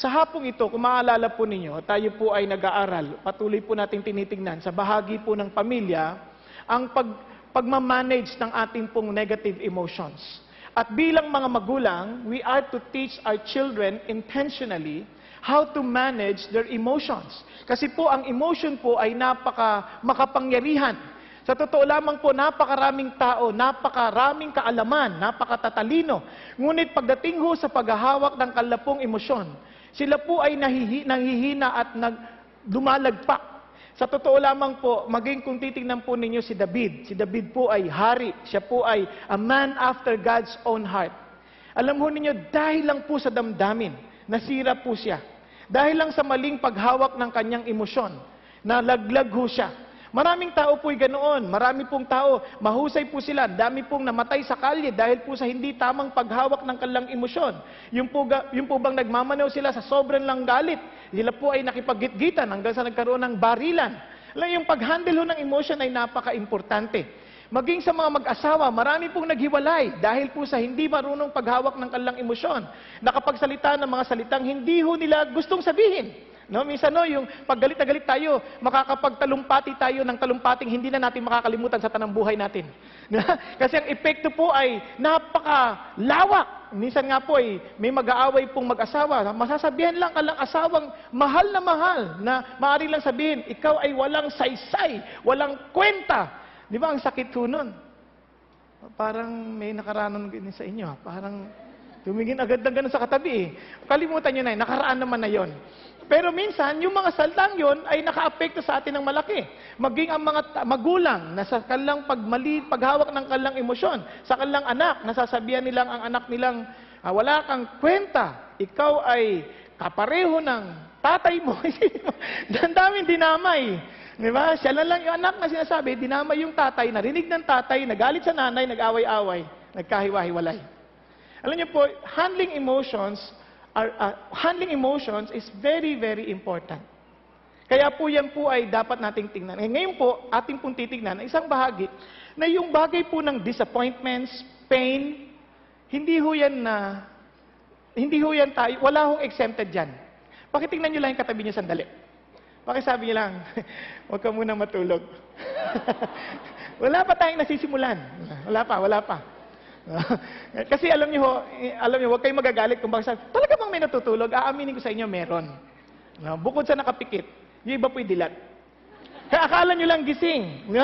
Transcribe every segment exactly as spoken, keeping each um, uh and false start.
Sa hapong ito, kung maalala po ninyo, tayo po ay nag-aaral, patuloy po natin tinitingnan sa bahagi po ng pamilya, ang pag, pagmamanage ng ating pong negative emotions. At bilang mga magulang, we are to teach our children intentionally how to manage their emotions. Kasi po, ang emotion po ay napaka makapangyarihan. Sa totoo lamang po, napakaraming tao, napakaraming kaalaman, napakatatalino. Ngunit pagdating ho sa paghahawak ng kalapong emosyon, sila po ay nahihi, nanghihina at nag, lumalagpak. Sa totoo lamang po, maging kung titingnan po ninyo si David, si David po ay hari, siya po ay a man after God's own heart. Alam ho ninyo, dahil lang po sa damdamin, nasira po siya. Dahil lang sa maling paghawak ng kanyang emosyon, nalaglag ho siya. Maraming tao po'y ganoon. Marami pong tao, mahusay po sila. Dami pong namatay sa kalye dahil po sa hindi tamang paghawak ng kanilang emosyon. Yung po, yung po bang nagmamanaw sila sa sobrang lang galit. Sila po ay nakipagitgitan hanggang sa nagkaroon ng barilan. Alam, yung pag-handle ho ng emosyon ay napaka-importante. Maging sa mga mag-asawa, marami pong naghiwalay dahil po sa hindi marunong paghawak ng kanilang emosyon. Nakapagsalita ng mga salitang hindi ho nila gustong sabihin. No, minsan no, yung paggalit na galit tayo, makakapagtalumpati tayo ng talumpating hindi na natin makakalimutan sa tanang buhay natin. Kasi ang epekto po ay napakalawak. Minsan nga po ay may mag-aaway pong mag-asawa. Masasabihan lang ka lang asawang mahal na mahal na maaari lang sabihin, ikaw ay walang saysay, walang kwenta. Di ba ang sakit ho nun? Parang may nakaranan din sa inyo. Parang tumingin agad ng ganun sa katabi eh. Kalimutan nyo na, nakaraan naman na yon. Pero minsan, yung mga salitang yon ay naka-apekto sa atin ng malaki. Maging ang mga magulang na sa kanilang pagmali, paghawak ng kanilang emosyon, sa kanilang anak, nasasabihan nilang ang anak nilang, ah, wala kang kwenta, ikaw ay kapareho ng tatay mo. Ang daming dinamay. Diba? Siya lang lang yung anak na sinasabi, dinamay yung tatay, narinig ng tatay, nagalit sa nanay, nag-away-away, nagkahiwa-hiwalay. Alam niyo po, handling emotions, Our, uh, handling emotions is very, very important. Kaya po yan po ay dapat nating tingnan. Eh, ngayon po, ating pong titignan ang isang bahagi na yung bagay po ng disappointments, pain, hindi ho yan na, hindi ho yan tayo, wala hong exempted dyan. Pakitingnan nyo lang yung katabi nyo sandali. Pakisabi nyo lang, huwag ka munang matulog. Wala pa tayong nasisimulan. Wala pa, wala pa. Kasi alam niyo, alam niyo, huwag kayong magagalit kung bakit sabi, talaga bang may natutulog? Aaminin ko sa inyo, meron. No? Bukod sa nakapikit, yung iba po'y dilat. Kaya akala niyo lang gising. No?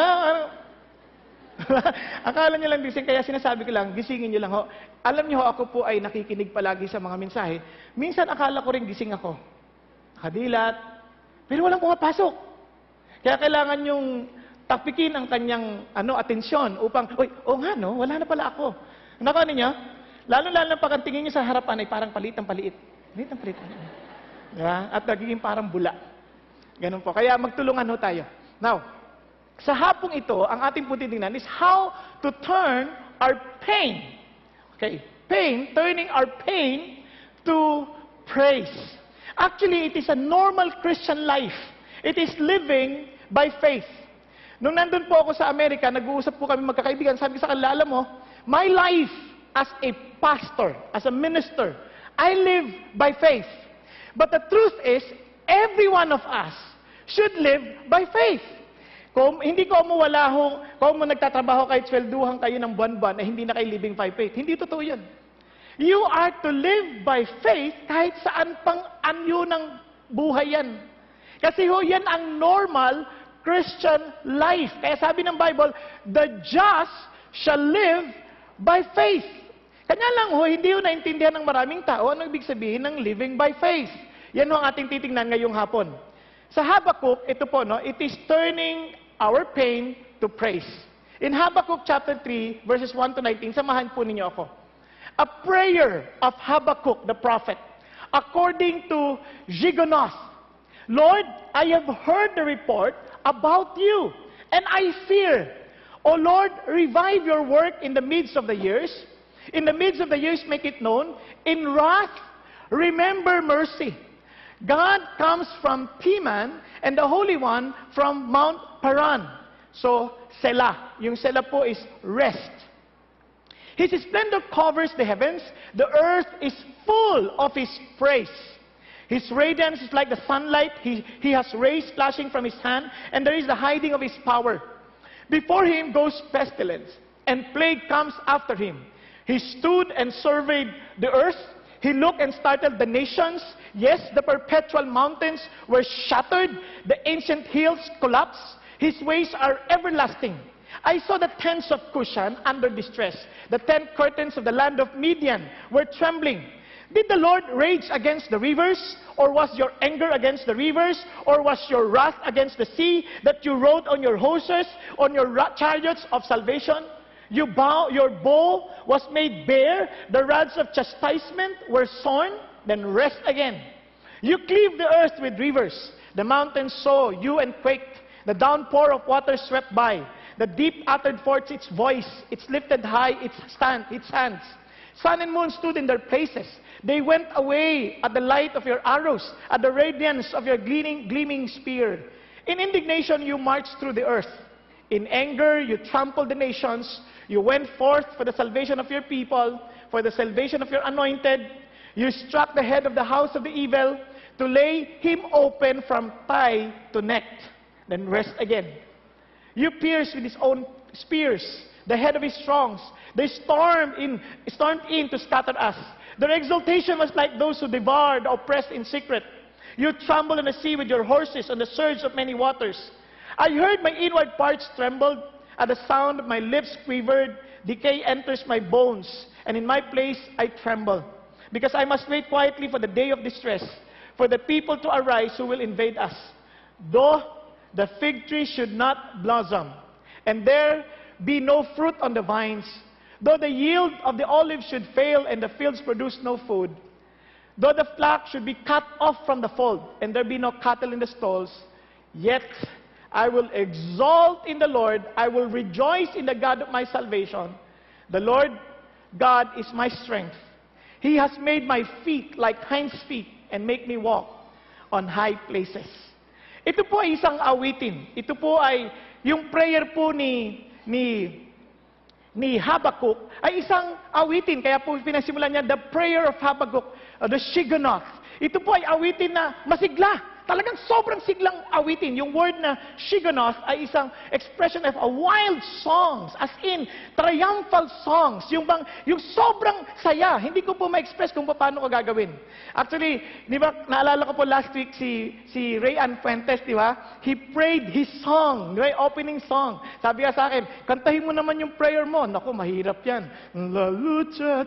Akala niyo lang gising, kaya sinasabi ko lang, gisingin niyo lang ho. Alam niyo ho, ako po ay nakikinig palagi sa mga mensahe. Minsan akala ko rin gising ako. Nakadilat, pero walang pumapasok. Kaya kailangan yung tapikin ang kanyang ano, atensyon upang, oy, oh nga no, wala na pala ako. Nako niyo, lalo-lalo na pag ang tingin niyo sa harapan ay parang palit ang paliit. Palit ang palit. Diba? At nagiging parang bula. Ganun po. Kaya magtulungan ho tayo. Now, sa hapong ito, ang ating po titingnan is how to turn our pain. Okay, pain, turning our pain to praise. Actually, it is a normal Christian life. It is living by faith. Nung nandun po ako sa Amerika, nag-uusap po kami magkakaibigan, sabi ko sa kanila, alam mo, my life as a pastor, as a minister, I live by faith. But the truth is, every one of us should live by faith. Kung hindi ko mo wala ho, kung mo nagtatrabaho kahit swelduhan kayo ng buwan-buwan, na hindi na kayo living by faith. Hindi totoo yun. You are to live by faith kahit saan pang anyo ng buhay yan. Kasi ho, yan ang normal Christian life. Kaya sabi ng Bible, the just shall live by faith. Kanya lang ho, hindi ho naintindihan ng maraming tao ano ibig sabihin ng living by faith. Yan ho ang ating titingnan ngayong hapon. Sa Habakkuk, ito po, no, it is turning our pain to praise. In Habakkuk chapter three, verses one to nineteen, samahan po ninyo ako. A prayer of Habakkuk the prophet, according to Gigonoth. Lord, I have heard the report about you, and I fear. O Lord, revive your work in the midst of the years. In the midst of the years, make it known. In wrath, remember mercy. God comes from Teman, and the Holy One from Mount Paran. So, Selah. Yung Selah po is rest. His splendor covers the heavens. The earth is full of His praise. His radiance is like the sunlight. He, he has rays flashing from his hand, and there is the hiding of his power. Before him goes pestilence, and plague comes after him. He stood and surveyed the earth. He looked and startled the nations. Yes, the perpetual mountains were shattered. The ancient hills collapsed. His ways are everlasting. I saw the tents of Cushan under distress. The tent curtains of the land of Midian were trembling. Did the Lord rage against the rivers? Or was your anger against the rivers? Or was your wrath against the sea that you rode on your horses, on your chariots of salvation? You bow, your bow was made bare. The rods of chastisement were sawn. Then rest again. You cleave the earth with rivers. The mountains saw you and quaked. The downpour of water swept by. The deep uttered forth its voice. It lifted high its stand, its hands. Sun and moon stood in their places. They went away at the light of your arrows, at the radiance of your gleaming, gleaming spear. In indignation you marched through the earth. In anger you trampled the nations. You went forth for the salvation of your people, for the salvation of your anointed. You struck the head of the house of the evil, to lay him open from thigh to neck. Then rest again. You pierced with his own spears the head of his strongs. They stormed in, stormed in to scatter us. Their exultation was like those who devour the oppressed in secret. You trampled on the sea with your horses, on the surge of many waters. I heard my inward parts trembled. At the sound of my lips quivered. Decay enters my bones, and in my place I tremble. Because I must wait quietly for the day of distress, for the people to arise who will invade us. Though the fig tree should not blossom, and there be no fruit on the vines, though the yield of the olive should fail, and the fields produce no food, though the flock should be cut off from the fold, and there be no cattle in the stalls, yet I will exalt in the Lord. I will rejoice in the God of my salvation. The Lord God is my strength. He has made my feet like hinds feet and make me walk on high places. Ito po ay isang awitin. Ito po ay yung prayer po ni ni ni Habakkuk ay isang awitin. Kaya po pinasimulan niya the prayer of Habakkuk, uh, the Shigionoth. Ito po ay awitin na masigla. Talagang sobrang siglang awitin. Yung word na Shigionoth ay isang expression of a wild songs, as in triumphal songs. Yung bang, yung sobrang saya. Hindi ko po ma-express kung paano ko gagawin. Actually, di ba, naalala ko po last week si si Ray Ann Fuentes, di ba? He prayed his song, di ba? Opening song. Sabi ka sa akin, kantahin mo naman yung prayer mo. Naku, mahirap yan. La lucha,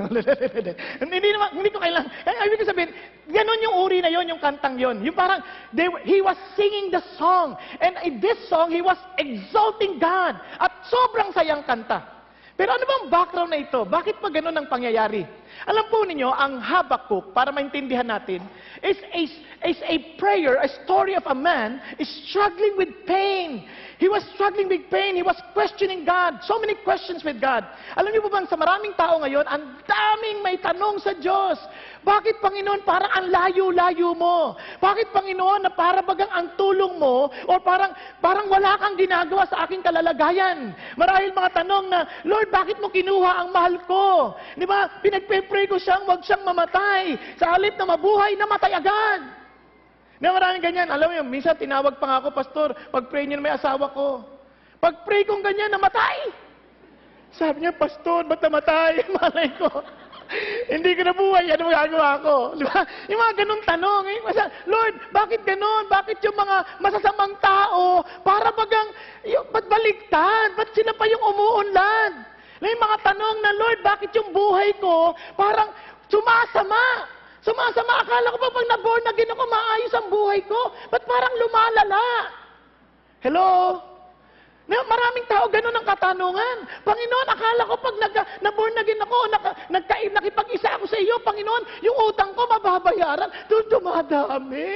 hindi naman, hindi ko kailangan. Ibig ko sabihin, ganun yung uri na yon, yung kantang yon. Yung parang, they, he was singing the song. And in this song, he was exalting God. At sobrang sayang kanta. Pero ano bang background na ito? Bakit pa ganun ang pangyayari? Alam po ninyo, ang Habakkuk, para maintindihan natin, is a, is a prayer, a story of a man is struggling with pain. He was struggling with pain. He was questioning God. So many questions with God. Alam niyo po bang sa maraming tao ngayon, ang daming may tanong sa Diyos. Bakit, Panginoon, parang ang layo-layo mo? Bakit, Panginoon, na para bagang ang tulong mo o parang, parang wala kang ginagawa sa aking kalalagayan? Marahil mga tanong na, Lord, bakit mo kinuha ang mahal ko? Di ba? Pinagpe-pray ko siyang wag siyang mamatay. Sa halip na mabuhay, namatay agad. Na maraming ganyan. Alam mo yun, minsan tinawag pa nga ako, Pastor, pag-pray niyo na may asawa ko. Pag-pray kong ganyan, namatay. Sabi niya, Pastor, ba't namatay? Malay ko. Hindi ko nabuhay, ano magagawa ko? Di ba? Yung mga ganun tanong. Eh. Lord, bakit ganun? Bakit yung mga masasamang tao, para bagang, yung, ba't baligtad? Ba't sila pa yung umuunlad? Yung mga tanong na, Lord, bakit yung buhay ko parang sumasama? Sumasama, akala ko pa pag na-born again ako, maayos ang buhay ko. Ba't parang lumalala? Hello? Na, maraming tao ganun ang katanungan. Panginoon, akala ko pag na-born again ako, naka, nagka, nakipag-isa ako sa iyo, Panginoon, yung utang ko mababayaran, doon dumadami.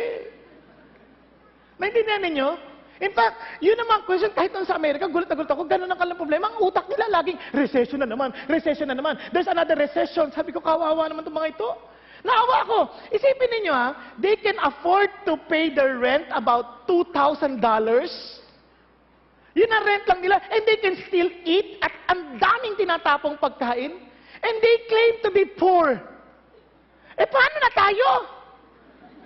Naintindihan ninyo? In fact, yun naman question, kahit sa Amerika, gulat na gulat ako, ganun ang kalang problema. Ang utak nila laging, recession na naman, recession na naman. There's another recession. Sabi ko, kawawa naman itong mga ito. Naawa ko. Isipin ninyo ha, they can afford to pay their rent about two thousand dollars. Yun ang rent lang nila. And they can still eat at ang daming tinatapong pagkain. And they claim to be poor. Eh paano na tayo?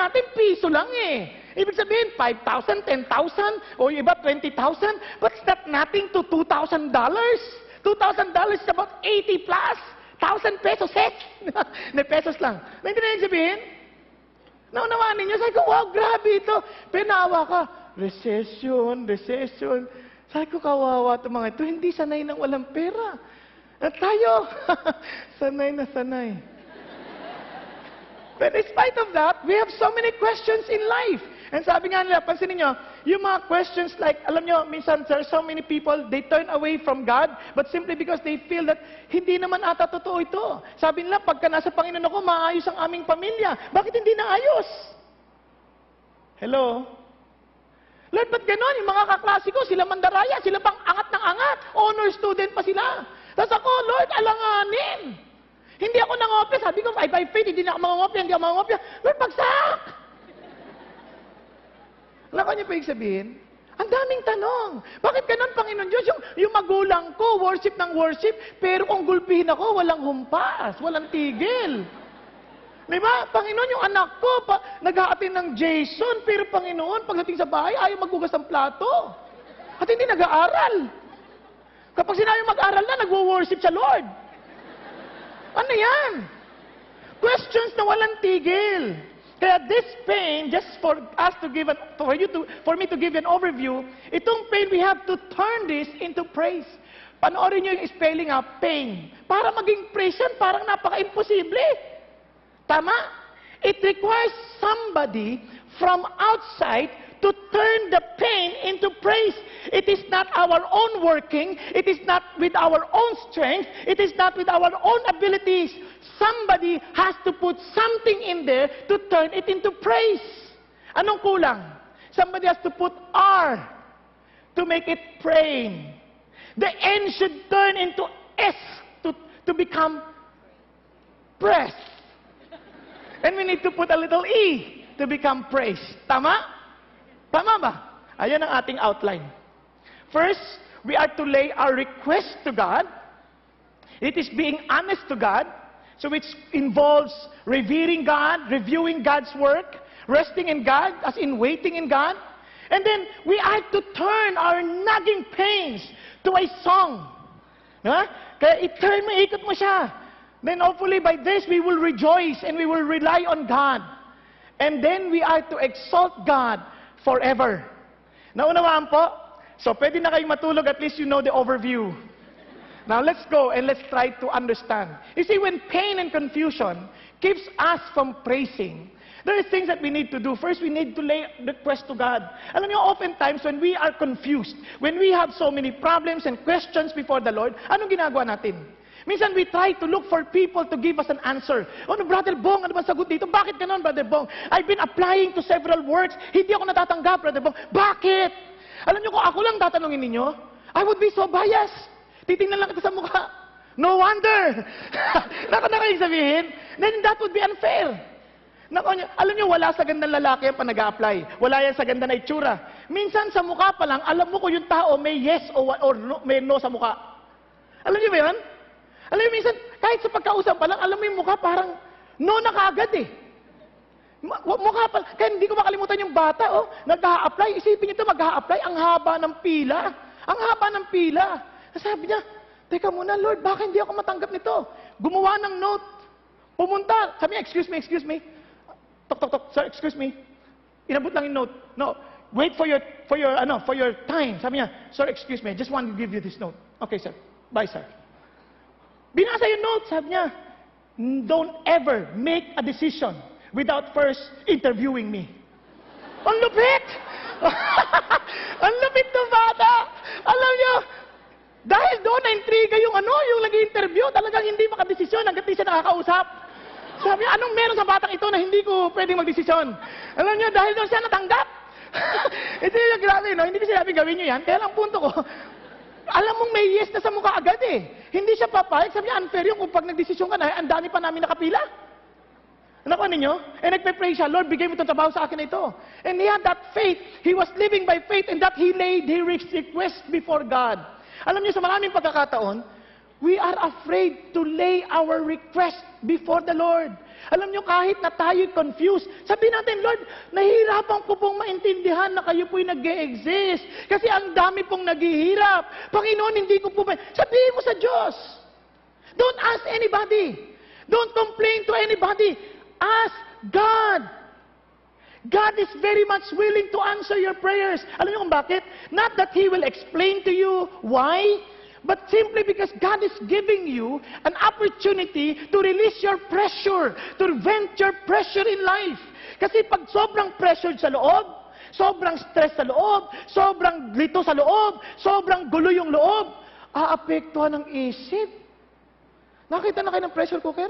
natin piso lang eh. Ibig sabihin, five thousand, ten thousand, o yung iba twenty thousand. But it's not nothing to two thousand dollars. two thousand dollars is about eighty plus. one thousand pesos, eh? Na pesos lang. Naintindihan yung sabihin? Naunawaan ninyo? Sabi ko, wow, grabe ito. Pinawa ka. Recession, recession. Sabi ko, kawawa ito mga ito. Hindi sanay ng walang pera. At tayo, sanay na sanay. But in spite of that, we have so many questions in life. And sabi nga nila, pansinin nyo, yung mga questions like, alam nyo, minsan there are so many people, they turn away from God, but simply because they feel that hindi naman ata totoo ito. Sabi nila, pagka nasa Panginoon ako, maayos ang aming pamilya. Bakit hindi naayos? Hello? Lord, ba't ganon? Yung mga kaklase ko, sila mandaraya, sila pang angat ng angat. Honor student pa sila. Tapos ako, Lord, alanganin. Hindi ako nangopya. Sabi ko, I by faith, hindi na ako mangopya, hindi ako mangopya. Lord, bagsak! Alam ko niyo pa yung sabihin? Ang daming tanong. Bakit ganon, Panginoon Diyos? Yung, yung magulang ko, worship ng worship, pero kung gulpihin ako, walang humpas, walang tigil. Diba? Panginoon, yung anak ko, pa, nag-aatin ng Jason, pero Panginoon, pagdating sa bahay, ayaw maghugas ng plato. At hindi nag-aaral. Kapag sinabi mag-aral na, nagwo-worship sa Lord. Ano yan? Questions na walang tigil. Kaya this pain, just for us to give, an, for you to, for me to give you an overview, itong pain, we have to turn this into praise. Panoorin nyo yung spelling ha, pain. Para maging praise yan, parang napaka-imposible. Tama? It requires somebody from outside to turn the pain into praise. It is not our own working. It is not with our own strength. It is not with our own abilities. Somebody has to put something in there to turn it into praise. Anong kulang? Somebody has to put R to make it praying. The N should turn into S to, to become press. And we need to put a little E to become praise. Tama? Tama ba? Ayan ang ating outline. First, we are to lay our request to God. It is being honest to God. So which involves revering God, reviewing God's work, resting in God, as in waiting in God. And then, we are to turn our nagging pains to a song. Huh? Kaya i-turn mo, ikot mo siya. Then hopefully by this, we will rejoice and we will rely on God. And then we are to exalt God forever. Naunawaan po? So pwede na kayong matulog, at least you know the overview. Now let's go and let's try to understand. You see, when pain and confusion keeps us from praising, there are things that we need to do. First, we need to lay request to God. Alam niyo, oftentimes when we are confused, when we have so many problems and questions before the Lord, anong ginagawa natin? Minsan we try to look for people to give us an answer. Ano, Brother Bong, ano ba sagot dito? Bakit ganon, Brother Bong? I've been applying to several works. Hindi ako natatanggap, Brother Bong. Bakit? Alam niyo, kung ako lang tatanungin ninyo, I would be so biased. Titingnan lang kita sa mukha. No wonder. Naka na kayong sabihin, then that would be unfair. Nako, alam niyo, wala sa gandang lalaki ang nag-a-apply. Wala yan sa ganda na itsura. Minsan sa mukha pa lang, alam mo kung yung tao may yes or, or no, may no sa mukha. Alam niyo ba yan? Alam niyo, minsan, kahit sa pagkausap pa lang, alam mo yung mukha parang no na kaagad eh. Mukha pa, kaya hindi ko makalimutan yung bata, oh, nag-a-apply. Isipin niyo ito, mag-a-apply, ang haba ng pila. Ang haba ng pila. Sabi niya, teka muna, Lord, baka hindi ako matanggap nito? Gumawa ng note. Pumunta. Sabi niya, excuse me, excuse me. Tok, tok, tok, sir, excuse me. Inabot lang yung note. No, wait for your, for your, ano, for your time. Sabi niya, sir, excuse me, I just want to give you this note. Okay, sir. Bye, sir. Binasa yung note, sabi niya, don't ever make a decision without first interviewing me. Ang lupit! Ang lupit ng bata! Alam niyo, dahil doon na-intriga yung ano, yung nag-interview, talagang hindi makadesisyon hanggat di siya nakakausap. Sabi niya, anong meron sa batang ito na hindi ko pwedeng magdesisyon? Alam niyo, dahil doon siya natanggap. Ito yung grabe, no? Hindi ko sinabi gawin niyo yan. Kaya lang punto ko, alam mong may yes na sa mukha agad eh. Hindi siya papayag. Sabi niya, unfair yung kung pag nagdesisyon ka na, ang dami pa namin nakapila. Nakuha ninyo? And nagpe-pray siya, Lord, bigay mo itong trabaho sa akin na ito. And he had that faith. He was living by faith and that he laid his request before God. Alam niyo, sa maraming pagkakataon, we are afraid to lay our request before the Lord. Alam nyo, kahit na tayo confused, sabihin natin, Lord, nahihirapan ko pong maintindihan na kayo po'y nag-e-exist. Kasi ang dami pong naghihirap. Panginoon, hindi ko po ba... Sabihin mo sa Diyos. Don't ask anybody. Don't complain to anybody. Ask God. God is very much willing to answer your prayers. Alam niyo kung bakit? Not that He will explain to you why, but simply because God is giving you an opportunity to release your pressure, to vent your pressure in life. Kasi pag sobrang pressured sa loob, sobrang stress sa loob, sobrang lito sa loob, sobrang gulo yung loob, aapektuhan ng isip. Nakita na kayo ng pressure cooker?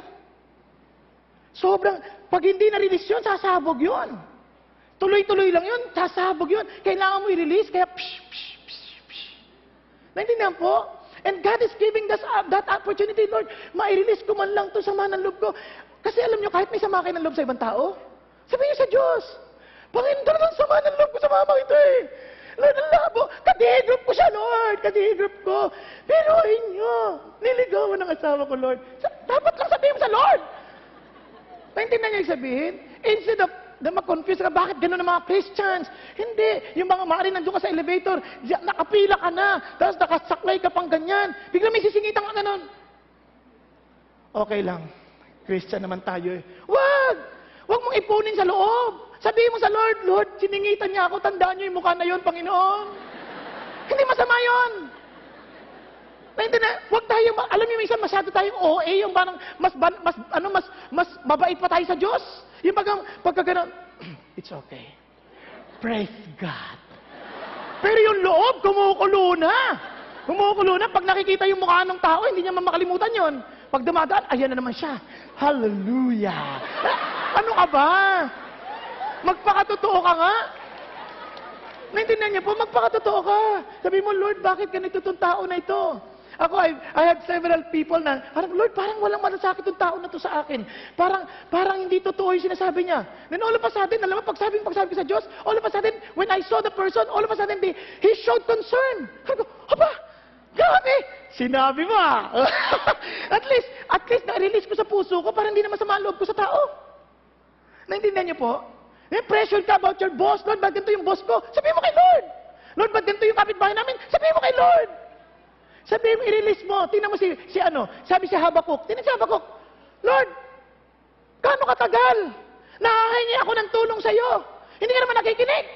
Sobrang, pag hindi na-release yun, sasabog yun. Tuloy-tuloy lang yun, sasabog yun. Kailangan mo i-release, kaya psh, psh, psh, psh. Naintindihan po? And God is giving us uh, that opportunity, Lord. Ma-release ko man lang to sa sama ng loob ko. Kasi alam nyo, kahit may sama kayo ng loob sa ibang tao, sabihin nyo sa Diyos, Panginoon, talagang sama ng loob ko sa mama ito eh. Lord, ang labo. Kadigroup ko siya, Lord. Kadigroup ko. Pero inyo, niligawan ng asawa ko, Lord. Dapat lang sabihin mo sa Lord. Naintindihan niyo yung sabihin? Instead of na mag-confuse ka, bakit gano'n ang mga Christians? Hindi. Yung mga maaari nandun ka sa elevator, nakapila ka na, tapos nakasaklay ka pang ganyan. Bigla may sisingitan ka gano'n. Okay lang. Christian naman tayo eh. Wag! Wag mong ipunin sa loob. Sabihin mo sa Lord, Lord, siningitan niya ako, tandaan niyo yung mukha na yun, Panginoon. Hindi masama yun. Naintindihan, wag tayo, alam niyo minsan masyado tayong O A, yung parang mas, mas, ano, mas, mas mabait pa tayo sa Diyos. Yung pagka, pagka gano'n, it's okay. Praise God. Pero yung loob, kumukulo na. Kumukulo na. Pag nakikita yung mukha ng tao, hindi niya makalimutan yon. Pag dumadaan, ayan na naman siya. Hallelujah. Ano ka ba? Magpakatotoo ka nga. Naintindihan niyo po, magpakatotoo ka. Sabi mo, Lord, bakit ganito itong tao na ito? Ako, I, I have several people na, parang, Lord, parang walang malasakit yung tao na to sa akin. Parang, parang hindi totoo yung sinasabi niya. Then all of a sudden, alam mo, pagsabi, pagsabi ko sa Diyos, all of a sudden, when I saw the person, all of a sudden, they, he showed concern. Sabi ko, haba, grabe, sinabi mo ah. At least, at least, na-release ko sa puso ko, para hindi na masama ang loob ko sa tao. Naintindihan niyo po? May pressure ka about your boss, Lord, ba't ganito yung boss ko? Sabihin mo kay Lord. Lord, ba't ganito yung kapitbahay namin? Sabihin mo kay Lord. Sabihin mo, i-release mo. Tingnan mo si, si ano, sabi si Habakuk. Tingnan si Habakuk. Lord, gaano katagal? Nakahingi ako ng tulong sa iyo. Hindi ka naman nakikinig.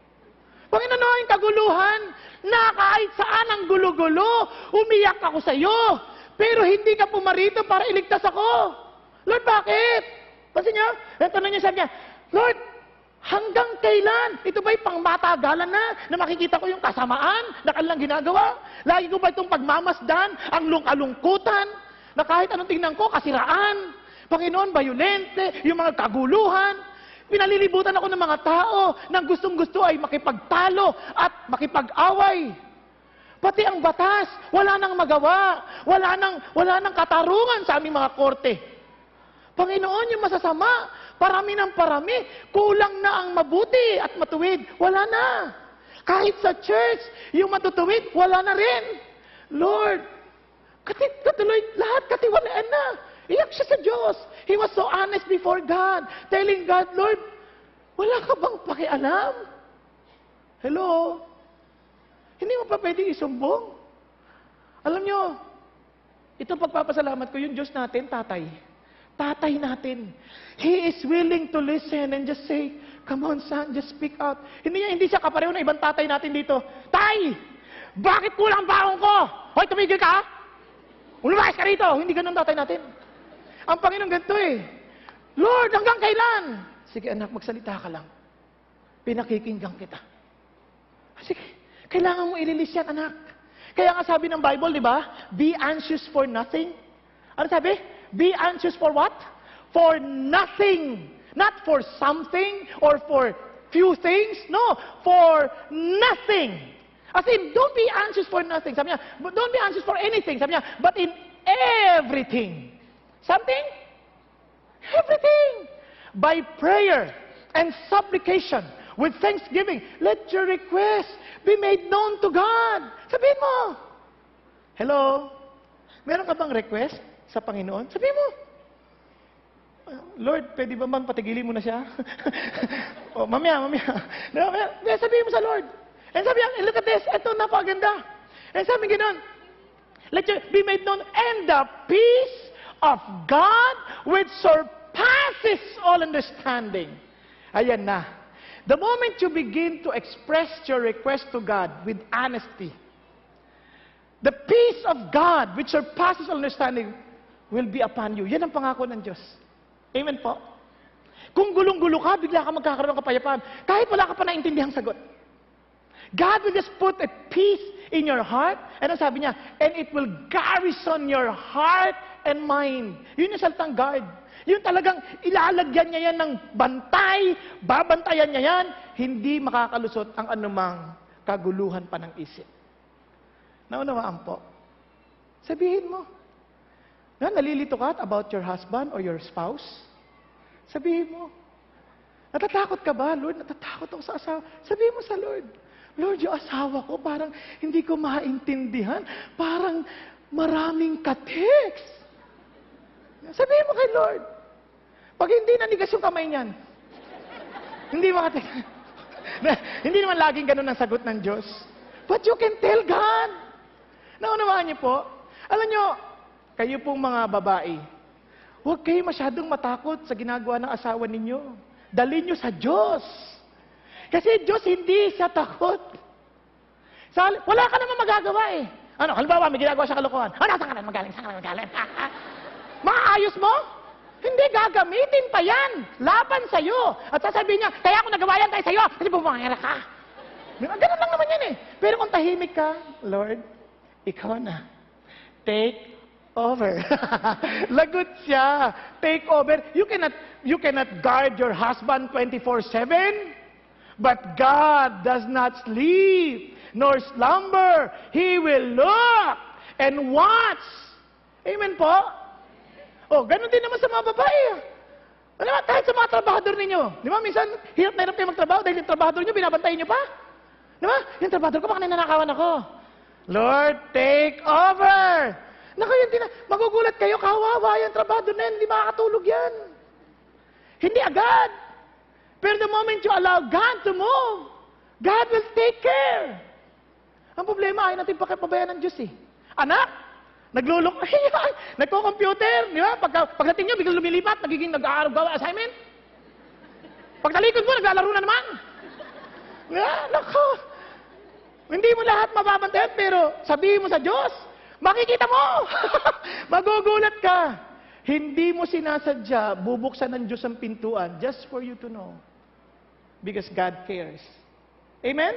Panginoon, yung kaguluhan, na kahit saan ang gulo-gulo, umiyak ako sa iyo. Pero hindi ka pumarito para iligtas ako. Lord, bakit? Pansin niyo? Ang tanong niya, sabi niya, Lord, hanggang kailan? Ito ba'y pangmatagalan na, na makikita ko yung kasamaan na kanilang ginagawa? Lagi ko ba itong pagmamasdan, ang lungkalungkutan, na kahit anong tingnan ko, kasiraan, Panginoon, bayolente, yung mga kaguluhan, pinalilibutan ako ng mga tao na gustong-gusto ay makipagtalo at makipag-away. Pati ang batas, wala nang magawa, wala nang, wala nang katarungan sa aming mga korte. Panginoon, yung masasama, parami ng parami, kulang na ang mabuti at matuwid. Wala na. Kahit sa church, yung matutuwid, wala na rin. Lord, katit, katuloy, lahat katiwalaan na. Iyak siya sa Diyos. He was so honest before God, telling God, Lord, wala ka bang pakialam? Hello? Hindi mo pa pwede isumbong? Alam nyo, ito pagpapasalamat ko, yung Diyos natin, tatay. Tatay natin. He is willing to listen and just say, come on son, just speak out. Hindi niya, hindi siya kapareho na ibang tatay natin dito. Tay! Bakit kulang ang baong ko? Hoy, tumigil ka! Lumayas ka rito! Hindi ganun tatay natin. Ang Panginoon ganito eh. Lord, hanggang kailan? Sige anak, magsalita ka lang. Pinakikinggan kita. Sige, kailangan mo ililis yan anak. Kaya nga sabi ng Bible, di ba? Be anxious for nothing. Ano sabi? Be anxious for what? For nothing. Not for something or for few things. No, for nothing. As in, don't be anxious for nothing. Sabi niya, don't be anxious for anything. Sabi niya, but in everything. Something? Everything. By prayer and supplication with thanksgiving, let your request be made known to God. Sabihin mo. Hello? Meron ka bang request sa Panginoon? Sabihin mo. Lord, pwede ba bang patigilin mo na siya? O, mamaya, mamaya. mamaya. Sabihin mo sa Lord. And sabi niya, look at this, ito, napakaganda. And sabi ganoon, let you be made known, and the peace of God which surpasses all understanding. Ayan na. The moment you begin to express your request to God with honesty, the peace of God which surpasses all understanding will be upon you. Yan ang pangako ng Diyos. Amen po? Kung gulong-gulo ka, bigla ka magkakaroon ng kapayapaan. Kahit wala ka pa naintindihang sagot. God will just put a peace in your heart. And ang sabi niya, and it will garrison your heart and mind. Yun yung salitang guard. Yung talagang ilalagyan niya yan ng bantay, babantayan niya yan, hindi makakalusot ang anumang kaguluhan pa ng isip. Naunawaan po. Sabihin mo, na nalilito ka about your husband or your spouse? Sabihin mo, natatakot ka ba? Lord, natatakot ako sa asawa. Sabihin mo sa Lord, Lord, yung asawa ko parang hindi ko maintindihan. Parang maraming ka-text. Sabihin mo kay Lord. Pag hindi nanigas yung kamay niyan, hindi makatext. Hindi naman laging ganun ang sagot ng Diyos. But you can tell God. Naunawaan niyo po? Alam niyo, kayo pong mga babae, huwag kayo masyadong matakot sa ginagawa ng asawa ninyo. Dalhin niyo sa Diyos. Kasi Diyos hindi siya takot. Sa, wala ka naman magagawa eh. Ano, halimbawa, may ginagawa siya kalokohan. Ano, saan ka na magaling? Saan ka na magaling? Maayos mo? Hindi, gagamitin pa yan. Laban sa'yo. At sasabihin niya, kaya ako nagawa yan tayo sa'yo, kasi bumangera ka. Ganun lang naman yan eh. Pero kung tahimik ka, Lord, ikaw na. Take over. Lagot siya. Take over. You cannot, you cannot guard your husband twenty-four seven. But God does not sleep, nor slumber. He will look and watch. Amen po? Oh, ganun din naman sa mga babae. Alam mo, kahit sa mga trabahador ninyo. Di ba, minsan, hirap na hirap kayo magtrabaho dahil yung trabahador nyo, binabantayin nyo pa. Di ba? Yung trabahador ko, baka ninanakawan ako. Lord, take over! Naku, yun din, magugulat kayo, kawawa yung trabahador na yan, hindi makakatulog yan. Hindi agad. Pero the moment you allow God to move, God will take care. Ang problema, ayaw natin pakipabayaan ng Diyos eh. Anak, naglulok, ay, nagko-computer, di ba? Pagka, pagdating nyo, biglang lumilipat, nagiging nag-aaral gawa assignment. Pag talikod mo, naglalaro na naman. Yeah, nako. Hindi mo lahat mababantayan, pero sabihin mo sa Diyos, makikita mo. Magugulat ka. Hindi mo sinasadya, bubuksan ng Diyos ang pintuan just for you to know. Because God cares. Amen?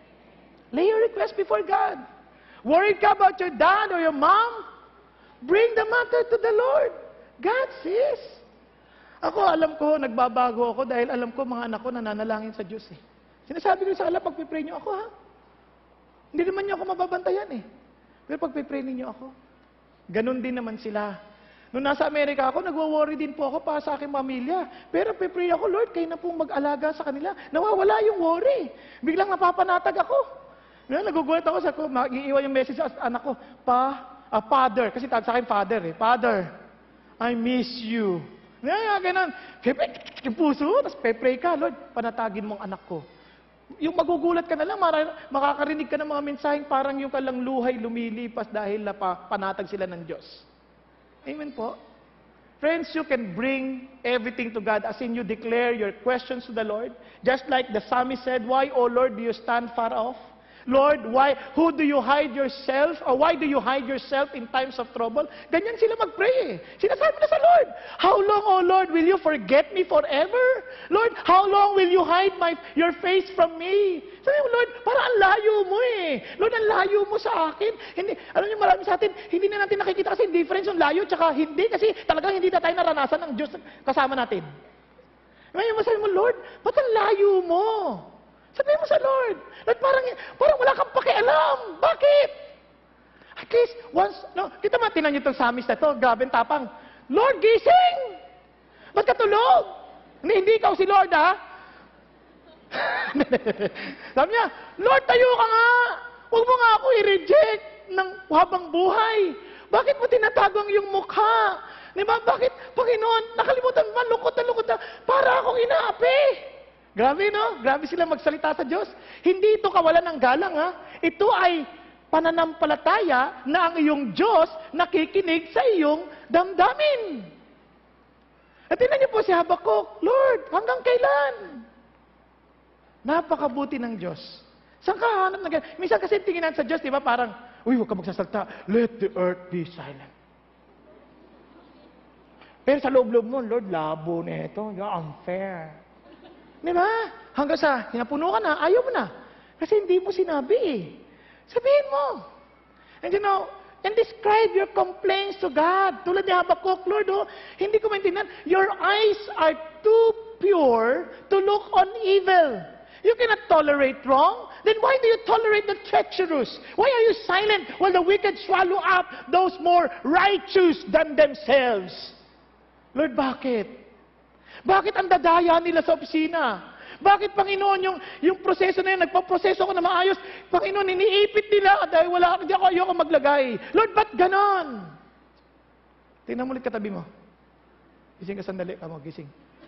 Lay your request before God. Worried ka about your dad or your mom? Bring the matter to the Lord. God sees. Ako, alam ko, nagbabago ako dahil alam ko mga anak ko nananalangin sa Diyos eh. Sinasabi ko sa kanila, pag-pray niyo ako ha. Hindi naman niyo ako mababantayan eh. Pero pag-pray niyo ako. Ganon din naman sila. Nung nasa Amerika ako, nagwo-worry din po ako para sa aking pamilya. Pero pray ako, Lord, kayo na pong mag-alaga sa kanila. Nawawala yung worry. Biglang napapanatag ako. Ngayon, nagugulat ako sa ko, mag-iiwan yung message sa anak ko, pa, ah, Father, kasi tawag sa akin Father eh, Father, I miss you. Ngayon, ganun, yung puso, tapos pray ka, Lord, panatagin mong anak ko. Yung magugulat ka na lang, makakarinig ka ng mga mensaheng parang yung kalang luhay lumilipas dahil pa, panatag sila ng Diyos. Amen po. Friends, you can bring everything to God as in you declare your questions to the Lord. Just like the psalmist said, why, O Lord, do you stand far off? Lord, why, who do you hide yourself? Or why do you hide yourself in times of trouble? Ganyan sila mag-pray eh. Sinasabi na sa Lord, how long, O Lord, will you forget me forever? Lord, how long will you hide my, your face from me? Sabi mo, Lord, parang ang layo mo eh. Lord, ang layo mo sa akin. Hindi, alam niyo, marami sa atin, hindi na natin nakikita kasi difference yung layo tsaka hindi, kasi talagang hindi na tayo naranasan ng Diyos kasama natin. Ngayon, masabi mo, Lord, ba't ang layo mo? Sabihin mo sa Lord, Lord, parang, parang wala kang pakialam. Bakit? At least, once, no, kita mo, tinan niyo itong samis na ito, grabe tapang. Lord, gising! Ba't ka tulog? Hindi, hindi ikaw si Lord, ha? Sabi niya, Lord, tayo ka nga! Huwag mo nga ako i-reject ng habang buhay. Bakit mo tinatago ang iyong mukha? Di ba? Bakit, Panginoon, nakalimutan mo, lungkot na Grabe, no? Grabe sila magsalita sa Diyos. Hindi ito kawalan ng galang, ha? Ito ay pananampalataya na ang iyong Diyos nakikinig sa iyong damdamin. At tingnan niyo po si Habakkuk, Lord, hanggang kailan? Napakabuti ng Diyos. Saan ka hanap na ganyan? Minsan kasi tingin sa Diyos, di ba, parang, uy, huwag ka magsasalta. Let the earth be silent. Pero sa loob-loob mo, Lord, labo na ito. Unfair. Di ba? Hanggang sa, hinapuno ka na, ayaw mo na. Kasi hindi mo sinabi eh. Sabihin mo. And you know, and describe your complaints to God. Tulad ni Habakkuk, Lord, oh, hindi ko maintindihan. Your eyes are too pure to look on evil. You cannot tolerate wrong. Then why do you tolerate the treacherous? Why are you silent while the wicked swallow up those more righteous than themselves? Lord, bakit? Bakit ang dadaya nila sa opisina? Bakit, Panginoon, yung, yung proseso na yun, nagpaproseso ko na maayos, Panginoon, iniipit nila dahil wala, hindi ako ayoko maglagay. Lord, ba't ganon? Tingnan mo ulit katabi mo. Gising ka sandali, kamo, gising.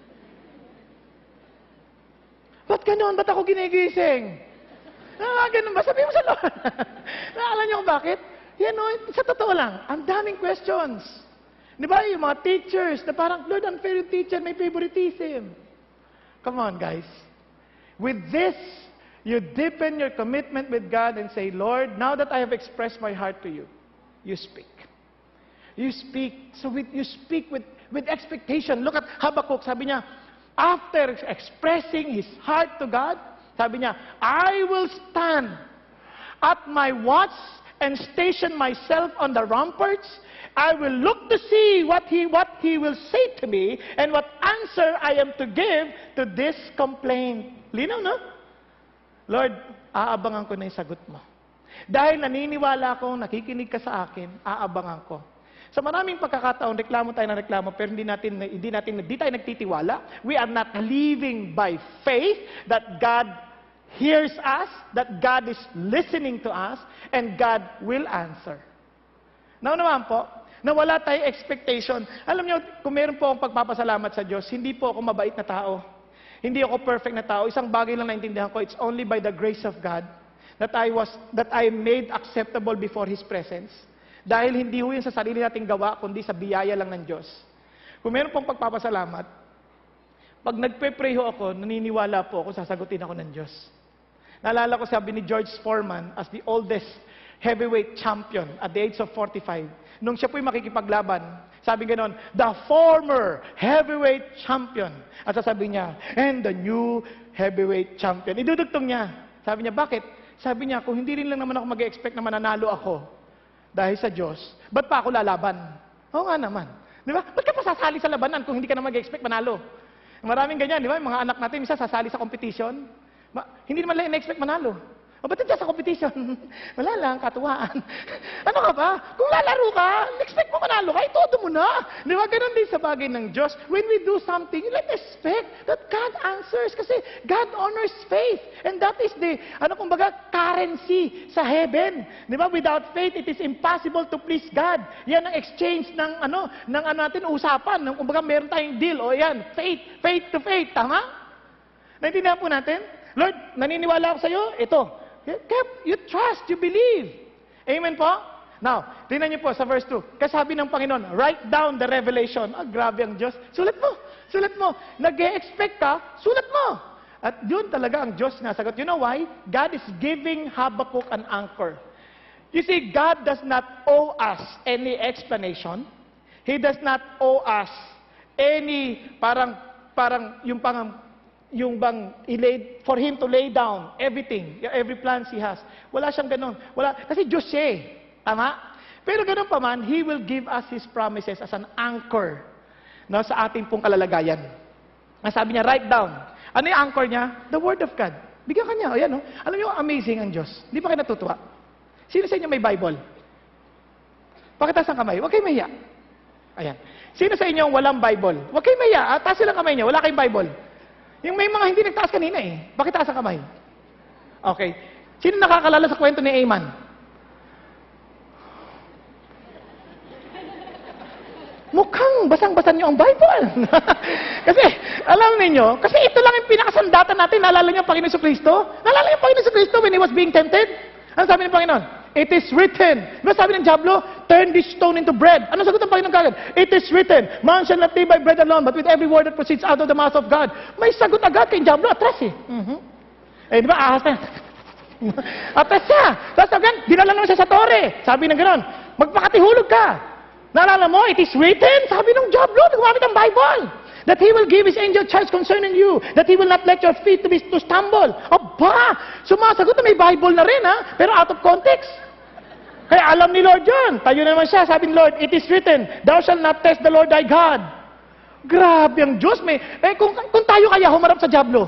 Ba't ganon? Ba't ako ginigising? Ah, ganun ba? Sabi mo sa Lord. Naalala niyo kung bakit? Yan o, sa totoo lang, ang daming questions. Di ba, yung mga teachers, na parang, Lord, unfair yung teacher, may favoritism. Come on, guys. With this, you deepen your commitment with God and say, Lord, now that I have expressed my heart to you, you speak. You speak. So with, you speak with, with expectation. Look at Habakkuk, sabi niya, after expressing his heart to God, sabi niya, I will stand at my watch and station myself on the ramparts. I will look to see what he, what he will say to me and what answer I am to give to this complaint. Linaw, no? Lord, aabangan ko na yung sagot mo. Dahil naniniwala akong nakikinig ka sa akin, aabangan ko. Sa maraming pagkakataon, reklamo tayo ng reklamo, pero hindi natin, hindi natin, hindi tayo nagtitiwala. We are not living by faith that God hears us, that God is listening to us, and God will answer. Now naman po, na wala tayong expectation. Alam niyo, kung meron po akong pagpapasalamat sa Diyos, hindi po ako mabait na tao. Hindi ako perfect na tao. Isang bagay lang naintindihan ko, it's only by the grace of God that I was, that I made acceptable before His presence. Dahil hindi ho yun sa sarili nating gawa, kundi sa biyaya lang ng Diyos. Kung meron pong pagpapasalamat, pag nagpe-pray ho ako, naniniwala po ako, sasagutin ako ng Diyos. Naalala ko sabi ni George Foreman as the oldest heavyweight champion at the age of forty-five. Nung siya po'y makikipaglaban, sabi ganon, the former heavyweight champion. At sasabi niya, and the new heavyweight champion. Idudugtong niya. Sabi niya, bakit? Sabi niya, kung hindi rin lang naman ako mag-expect na mananalo ako dahil sa Diyos, ba't pa ako lalaban? Oo nga naman. Di ba? Ba't ka pa sasali sa labanan kung hindi ka na mag-expect manalo? Maraming ganyan, di ba? Yung mga anak natin, minsan sasali sa competition. Ma- hindi naman lang in-expect manalo. O ba't nandiyan sa competition? Wala lang, katuwaan. Ano ka ba? Kung lalaro ka, expect mo manalo ka, itodo mo na. Di ba? Ganon din sa bagay ng Diyos. When we do something, let's expect that God answers. Kasi God honors faith. And that is the, ano kumbaga, currency sa heaven. Di ba? Without faith, it is impossible to please God. Yan ang exchange ng, ano, ng ano natin, usapan. Ng, kumbaga, meron tayong deal. O yan, faith, faith to faith. Tama? Naintindihan po natin? Lord, naniniwala ako sa iyo, ito. You trust, you believe. Amen po? Now, tingnan niyo po sa verse two. Kasabi ng Panginoon, write down the revelation. Ah, grabe ang Diyos. Sulat mo. Sulat mo. Nag-e-expect ka, sulat mo. At yun talaga ang Diyos nasagot. You know why? God is giving Habakkuk an anchor. You see, God does not owe us any explanation. He does not owe us any parang, parang yung pang yung bang ilay, for Him to lay down everything, every plans He has. Wala siyang ganun. Wala, kasi Diyos siya eh. Tama? Pero ganun pa man, He will give us His promises as an anchor, no, sa ating pong kalalagayan. Ang sabi niya, write down. Ano yung anchor niya? The Word of God. Bigyan ka niya. O yan, no? Alam niyo, amazing ang Diyos. Di ba kayo natutuwa? Sino sa inyo may Bible? Pakitaas ang kamay. Huwag kayo mahiya. Ayan. Sino sa inyo walang Bible? Huwag kayo mahiya. Ah, taas silang kamay niya. Wala kayong Bible. Yung may mga hindi nagtaas kanina eh. Bakit taas ang kamay? Okay. Sino nakakalala sa kwento ni Aman? Mukhang basang-basan niyo ang Bible. Kasi, alam Alam ninyo, kasi ito lang yung pinakasandatan natin. Naalala niyo ang Panginoon sa Kristo? Naalala niyo ang Panginoon sa Kristo when He was being tempted? Ano sabi ng Panginoon? It is written. Diba sabi ng Diablo, turn this stone into bread. Ano sagot ng Panginoon kagad? It is written, man shall not live by bread alone, but with every word that proceeds out of the mouth of God. May sagot agad kay Diablo, atras eh. Mhm. Eh, di ba, ahas na. Atras siya. Tapos again, dinala naman siya sa tore. Sabi ng gano'n, magpakatihulog ka. Naalala mo, it is written, sabi ng Diablo, nagumamit ang Bible, that He will give His angel charge concerning you, that He will not let your feet to be to stumble. Aba, sumasagot na may Bible na rin, ha? Pero out of context. Kaya alam ni Lord yun. Tayo naman siya, sabi ni Lord, it is written, thou shalt not test the Lord thy God. Grabe ang Diyos. May, eh, kung, kung tayo kaya humarap sa Diablo,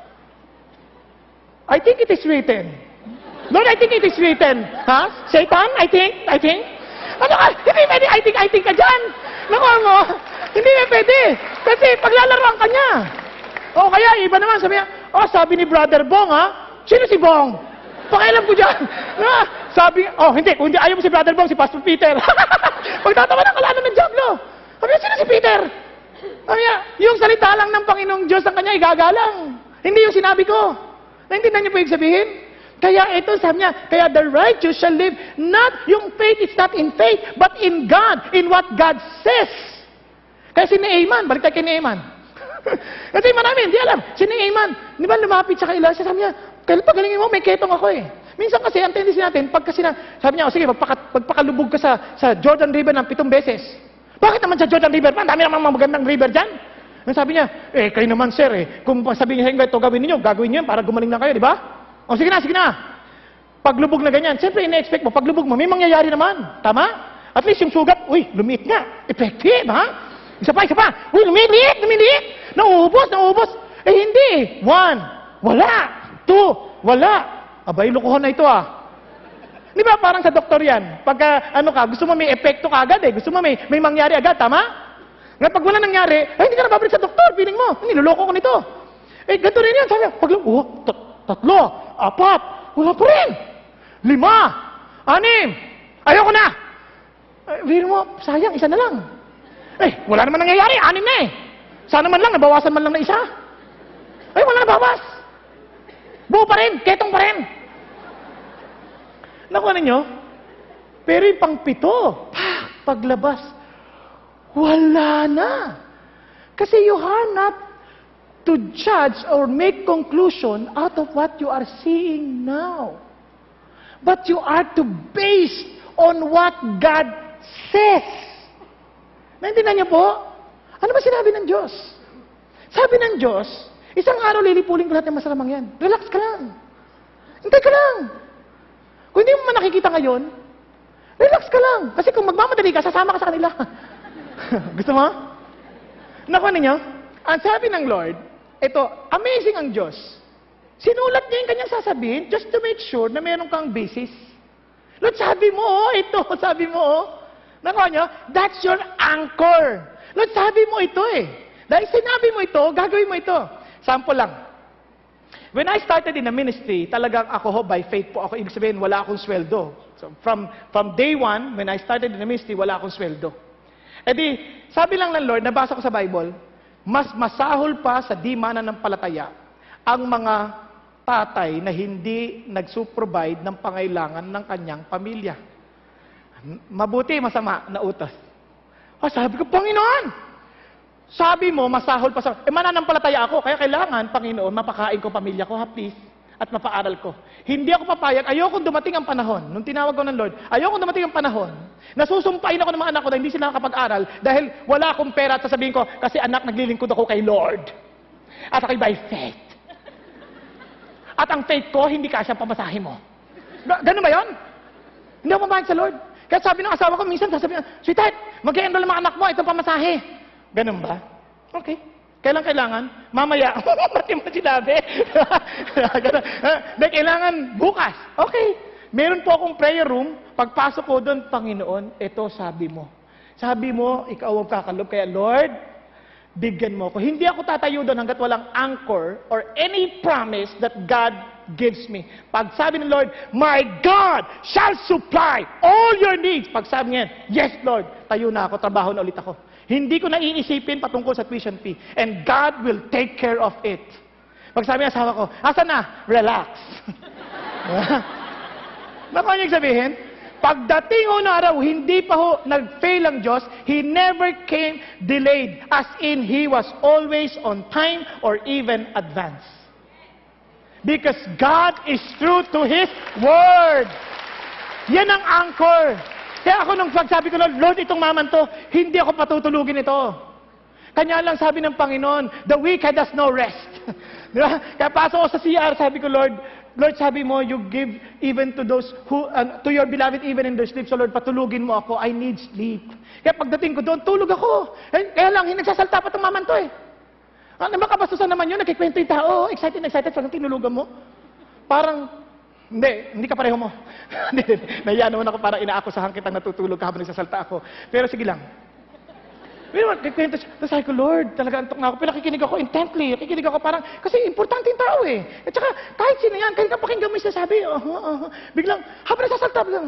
I think it is written. Lord, I think it is written. Ha? Satan, I think, I think. Ano ka? Hindi pwede, I think, I think ka dyan. Naku mo, hindi na pwede. Kasi paglalaroan ka niya. O kaya, iba naman, sabi niya, oh, sabi ni Brother Bong, ha? Sino si Bong? Pakialam ko dyan. Na, sabi, oh, hindi, kung hindi ayaw mo si Brother Bong, si Pastor Peter. Pagtatawa ng kalanan ng Diablo. Sabi niya, sino si Peter? Sabi niya, yung salita lang ng Panginoong Diyos ang kanya igagalang. Hindi yung sinabi ko. Naintindihan niyo po yung sabihin? Kaya ito, sabi niya, kaya the righteous shall live, not, yung faith is not in faith, but in God, in what God says. Kaya si Naaman, balik tayo kay Naaman. Kasi marami, hindi alam. Si Naaman, di ba lumapit siya kay Elisha, sabi niya, kaya pagalingin mo, may ketong ako eh. Minsan kasi, ang tendency natin, pag kasi na, sabi niya, oh, sige, magpaka, magpakalubog ka sa, sa Jordan River ng pitong beses. Bakit naman sa Jordan River? Ang dami naman magandang river dyan. Ang sabi niya, eh, kayo naman sir eh, kung sabihin niya, ito gawin niyo, gagawin niyo para gumaling na kayo, di ba? O sige na, sige na. Paglubog na ganyan, siyempre ina-expect mo, paglubog mo, may mangyayari naman. Tama? At least yung sugat, uy, lumiit nga. Effective, ha? Isa pa, isa pa. Uy, lumiliit, lumiliit. Nauubos, nauubos. Eh, hindi. One, wala. Two, wala. Abay, lukuhan na ito, ah. Di ba parang sa doktor yan? Pagka, ano ka, gusto mo may epekto ka agad eh. Gusto mo may, may mangyari agad, tama? Nga pag wala nangyari, ay, hindi ka na babalik sa doktor. Feeling mo, niloloko ko nito. Eh, ganito rin yan. Sabi, pag, oh, tatlo, apat, wala pa rin. Lima, anim, ayoko na. Eh, feeling mo, sayang, isa na lang. Eh, wala naman nangyayari, anim na eh. Sana man lang, nabawasan man lang na isa. Ay, wala nabawas. Buo pa rin, ketong pa rin. Nakuha ninyo? Pero yung pang pito, paglabas, wala na. Kasi you are not to judge or make conclusion out of what you are seeing now. But you are to base on what God says. Naintindihan niyo po? Ano ba sinabi ng Diyos? Sabi ng Diyos, isang araw lilipulin ko lahat ng masalamang yan. Relax ka lang. Hintay ka lang. Kung hindi mo man nakikita ngayon, relax ka lang. Kasi kung magmamadali ka, sasama ka sa kanila. Gusto mo? Nakuha ninyo? Ang sabi ng Lord, ito, amazing ang Diyos. Sinulat niya yung kanyang sasabihin just to make sure na meron kang basis. Lord, sabi mo, oh, ito, sabi mo, oh. Nakuha nyo? That's your anchor. Lord, sabi mo ito eh. Dahil sinabi mo ito, gagawin mo ito. Sample lang. When I started in the ministry, talagang ako ho, by faith po ako. Ibig sabihin, wala akong sweldo. So from, from day one, when I started in the ministry, wala akong sweldo. E di, sabi lang ng Lord, nabasa ko sa Bible, mas masahol pa sa di mananampalataya ang mga tatay na hindi nagsupprovide ng pangailangan ng kanyang pamilya. Mabuti, masama, na utos. Ah, sabi ko, Panginoon, sabi mo, masahol pa sa... Eh, mananampalataya ako, kaya kailangan, Panginoon, mapakain ko pamilya ko, ha, please, at mapaaral ko. Hindi ako papayag, ayokong dumating ang panahon, nung tinawag ko ng Lord, ayokong dumating ang panahon, nasusumpain ako ng mga anak ko na hindi sila nakapag-aral dahil wala akong pera at sasabihin ko, kasi anak, naglilingkod ako kay Lord. At ako'y by faith. At ang faith ko, hindi kasya pamasahe mo. Ganun ba yun? Hindi ako pamayag sa Lord. Kaya sabi ng asawa ko, minsan sasabihin, sweetheart, mag-e-enroll ang mga anak mo, itong pamasahe. Ganun ba? Okay. Kailan kailangan? Mamaya. Pati mo sinabi. Dahil kailangan bukas. Okay. Meron po akong prayer room. Pagpasok ko doon, Panginoon, ito sabi mo. Sabi mo, ikaw ang kakalob. Kaya Lord, bigyan mo ako. Hindi ako tatayo doon hanggat walang anchor or any promise that God gives me. Pag sabi ng Lord, my God shall supply all your needs. Pag sabi niya, yes Lord, tayo na ako, trabaho na ulit ako. Hindi ko na iisipin patungkol sa tuition fee. And God will take care of it. Pag sabi ng asawa ko, asa na? Relax. Nakuha niyo sabihin? Pagdating ho na araw, hindi pa ho nag-fail ang Diyos, He never came delayed. As in, He was always on time or even advanced. Because God is true to His Word. Yan ang anchor. Kaya ako nung pagsabi ko, Lord, Lord, itong maman to, hindi ako patutulugin ito. Kanya lang sabi ng Panginoon, the wicked has no rest. Di ba? Kaya pasok ko sa C R, sabi ko, Lord, Lord, sabi mo, you give even to those who, uh, to your beloved even in their sleep. So Lord, patulugin mo ako. I need sleep. Kaya pagdating ko doon, tulog ako. Eh, kaya lang, nagsasalta pa itong maman to eh. Ano ba kabastusan naman yun? Nagkikwento yung tao. Oh, excited, excited. Parang tinulugan mo. Parang, hindi, hindi ka pareho mo. Nahiya naman ako, parang inaakusahan kitang natutulog ka habang nagsasalta ako. Pero sige lang. Pero nagkikwento siya. Tapos sabi ko, Lord, talaga antok na ako. Pero nakikinig ako intently. Nakikinig ako parang, kasi importante yung tao eh. At saka, kahit sino yan, kahit kapakinggan mo yung sasabi, uh -huh, uh -huh. Biglang, habang nagsasalta, biglang,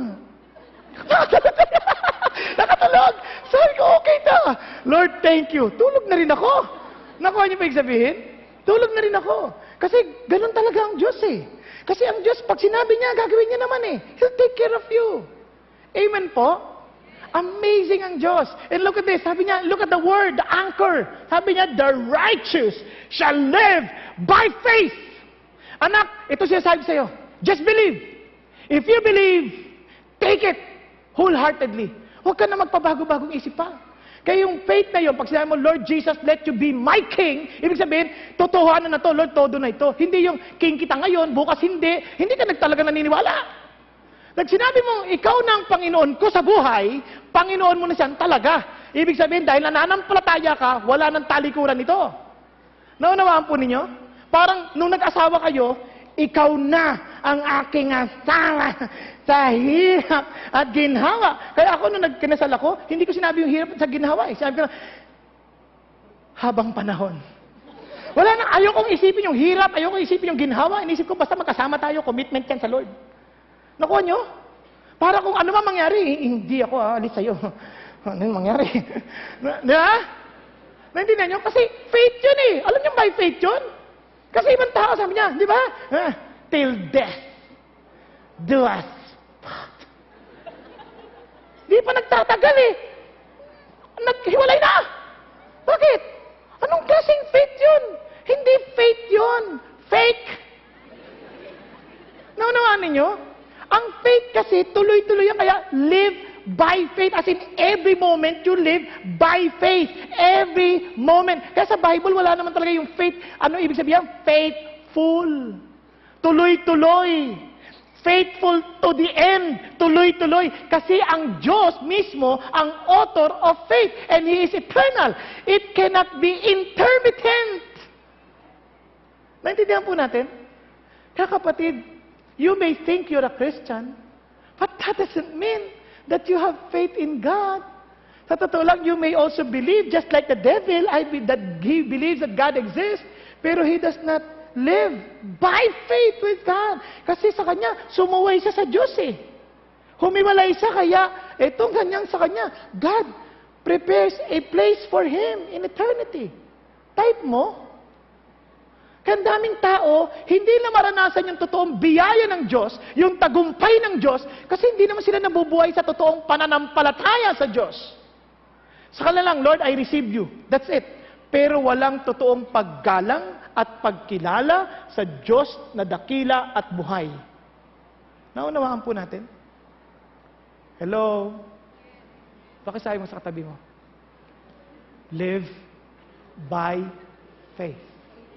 nakatulog. Sabi ko, okay na. Lord, thank you. Tulog na rin ako. Nakuha niyo pa yung sabihin? Tulog na rin ako. Kasi ganun talaga ang Diyos eh. Kasi ang Diyos, pag sinabi niya, gagawin niya naman eh. He'll take care of you. Amen po? Amazing ang Diyos. And look at this. Sabi niya, look at the word, the anchor. Sabi niya, the righteous shall live by faith. Anak, ito siya sabi sa'yo. Just believe. If you believe, take it wholeheartedly. Huwag ka na magpabago-bagong isip pa. Kaya yung faith na yun, pag sinabi mo, Lord Jesus, let you be my king, ibig sabihin, totohanan na to, Lord, todo na ito. Hindi yung king kita ngayon, bukas hindi. Hindi ka nagtalaga naniniwala. Nag sinabi mong, ikaw na ang Panginoon ko sa buhay, Panginoon mo na siya talaga. Ibig sabihin, dahil nananampalataya ka, wala nang talikuran ito. Naunawaan po ninyo? Parang nung nag-asawa kayo, ikaw na ang aking asawa sa hirap at ginhawa. Kaya ako nung nagkinasal ako, hindi ko sinabi yung hirap at sa ginhawa. Eh. Sabi ko, habang panahon. Wala na, ayokong isipin yung hirap, ayokong isipin yung ginhawa. Inisip ko, basta magkasama tayo, commitment yan sa Lord. Nakuha nyo? Para kung ano man mangyari, hindi ako aalis sa'yo. Ano yung mangyari? Di ba? Naintindihan nyo? Kasi faith yun eh. Alam nyo by faith yun? Kasi ibang tao sabi niya, di ba? Ah, till death do us part. Di pa nagtatagal eh. Naghiwalay na. Bakit? Anong klaseng faith yun? Hindi faith yun. Fake. Naunawaan ninyo? Ang faith kasi, tuloy-tuloy yan. Kaya, live by faith. As in, every moment you live by faith. Every moment. Kaya sa Bible, wala naman talaga yung faith. Ano ibig sabihin? Faithful. Tuloy-tuloy. Faithful to the end. Tuloy-tuloy. Kasi ang Diyos mismo, ang author of faith. And He is eternal. It cannot be intermittent. Naintindihan po natin? Kaya kapatid, you may think you're a Christian, but that doesn't mean that you have faith in God. Sa totoo lang, you may also believe, just like the devil, I be, that he believes that God exists, pero he does not live by faith with God. Kasi sa kanya, sumuway siya sa Diyos eh. Humiwalay siya, kaya itong kanyang sa kanya, God prepares a place for him in eternity. Type mo, kaya ang daming tao, hindi na maranasan yung totoong biyaya ng Diyos, yung tagumpay ng Diyos, kasi hindi naman sila nabubuhay sa totoong pananampalataya sa Diyos. Sa kanilang, Lord, I receive you. That's it. Pero walang totoong paggalang at pagkilala sa Diyos na dakila at buhay. Naunawaan po natin? Hello? Pakisabi mo sa katabi mo. Live by faith.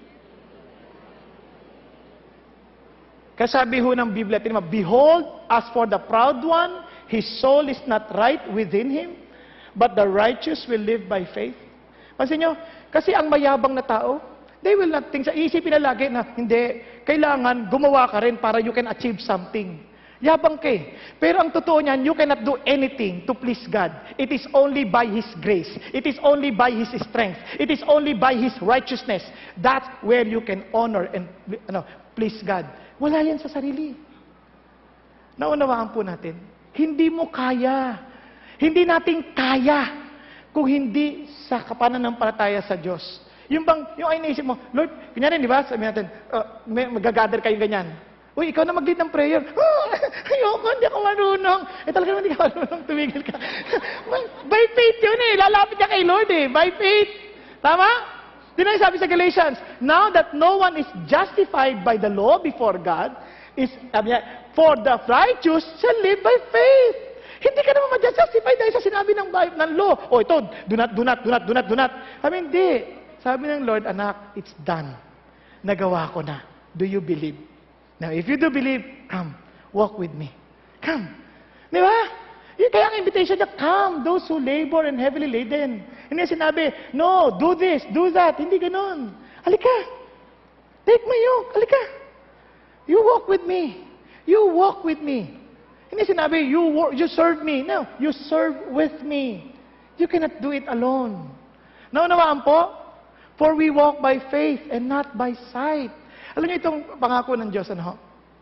Kaya sabi ho ng Biblia, tinima, behold, as for the proud one, his soul is not right within him, but the righteous will live by faith. Pansin nyo, kasi ang mayabang na tao, they will not think, sa isipin na lagi na, hindi, kailangan gumawa ka rin para you can achieve something. Yabang ka eh. Pero ang totoo niyan, you cannot do anything to please God. It is only by His grace. It is only by His strength. It is only by His righteousness. That's where you can honor and ano, please God. Wala yan sa sarili. Naunawaan po natin, hindi mo kaya. Hindi natin kaya. kung hindi sa kapananampalataya sa Diyos. Yung bang, yung ay naisip mo, Lord, kunyari, di ba, sabi natin, uh, may, mag-gather kayo ganyan. Uy, ikaw na mag-lead ng prayer. Oh, ayoko, hindi ako marunong. Eh talaga naman hindi ka marunong, tumigil ka. By faith yun eh, lalapit ka kay Lord eh, by faith. Tama? Di na sabi sa Galatians, now that no one is justified by the law before God, is, sabi niya, for the righteous shall live by faith. Hindi ka naman ma-justify dahil sa sinabi ng, ng law. O ito, do not, do not, do not, do not, do not. Sabi, hindi. Sabi ng Lord, anak, it's done. Nagawa ko na. Do you believe? Now, if you do believe, come, walk with me. Come. Di ba? Yung kaya ang invitation niya, come, those who labor and heavily laden. Hindi sinabi, no, do this, do that. Hindi ganun. Halika. Take my yoke. Halika. You walk with me. You walk with me. Hindi sinabi, you, work, you serve me. No, you serve with me. You cannot do it alone. Naunawaan po? For we walk by faith and not by sight. Alam niyo itong pangako ng Diyos, ano?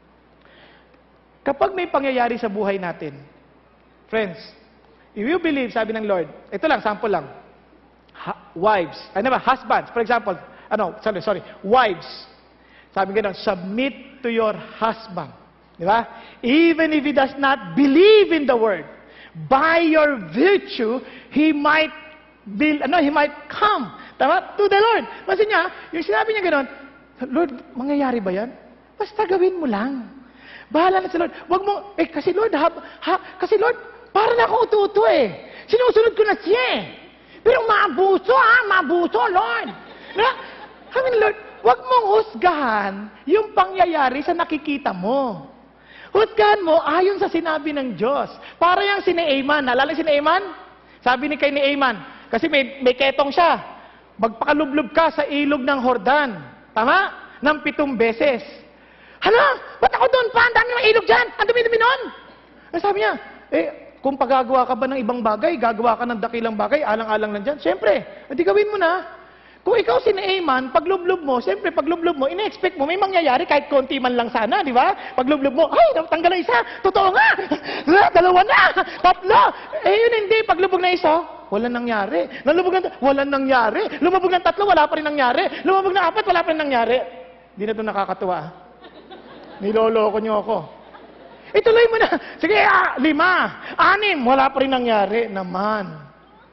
Kapag may pangyayari sa buhay natin, friends, if you believe, sabi ng Lord, ito lang, sample lang, ha, wives, ano ba, husbands, for example, ano, sorry, sorry, wives, sabi gano'n, submit to your husband. Di ba? Even if he does not believe in the word, by your virtue, he might be, ano, he might come, tama? To the Lord. Kasi niya, yung sinabi niya gano'n, Lord, mangyayari ba yan? Basta gawin mo lang. Bahala na si Lord. Wag mo, eh, kasi Lord, ha, ha, kasi Lord, para na ako ututo eh. Sinusunod ko na siya eh. Pero maabuso ha, maabuso, Lord. Na, sabi ni Lord, wag mong husgahan yung pangyayari sa nakikita mo. Husgahan mo ayon sa sinabi ng Diyos. Para yung si Naaman. Naalala si Naaman? Sabi ni kay Naaman, kasi may, may ketong siya. Magpakalublob ka sa ilog ng Jordan. Tama? Ng pitong beses. Hala, ba't ako doon pa? Ang dami ng ilog dyan. Ang dumi-dumi nun. Ang sabi niya, eh, kung pagagawa ka ba ng ibang bagay, gagawa ka ng dakilang bagay, alang-alang lang dyan. Siyempre, hindi gawin mo na. Kung ikaw si Naaman, paglublob mo, siyempre paglublob mo, ina-expect mo, may mangyayari kahit konti man lang sana, di ba? Paglublob mo, ay, tanggal na isa, totoo nga, dalawa na, tatlo. Eh yun hindi, paglubog na isa, wala nangyari. Nalubog ng, wala nangyari. Lumubog ng tatlo, wala pa rin nangyari. Lumubog ng apat, wala pa rin nangyari. Hindi na ito nakakatuwa. Niloloko niyo ako. Ituloy mo na. Sige, ah, lima, anim, wala pa rin nangyari naman.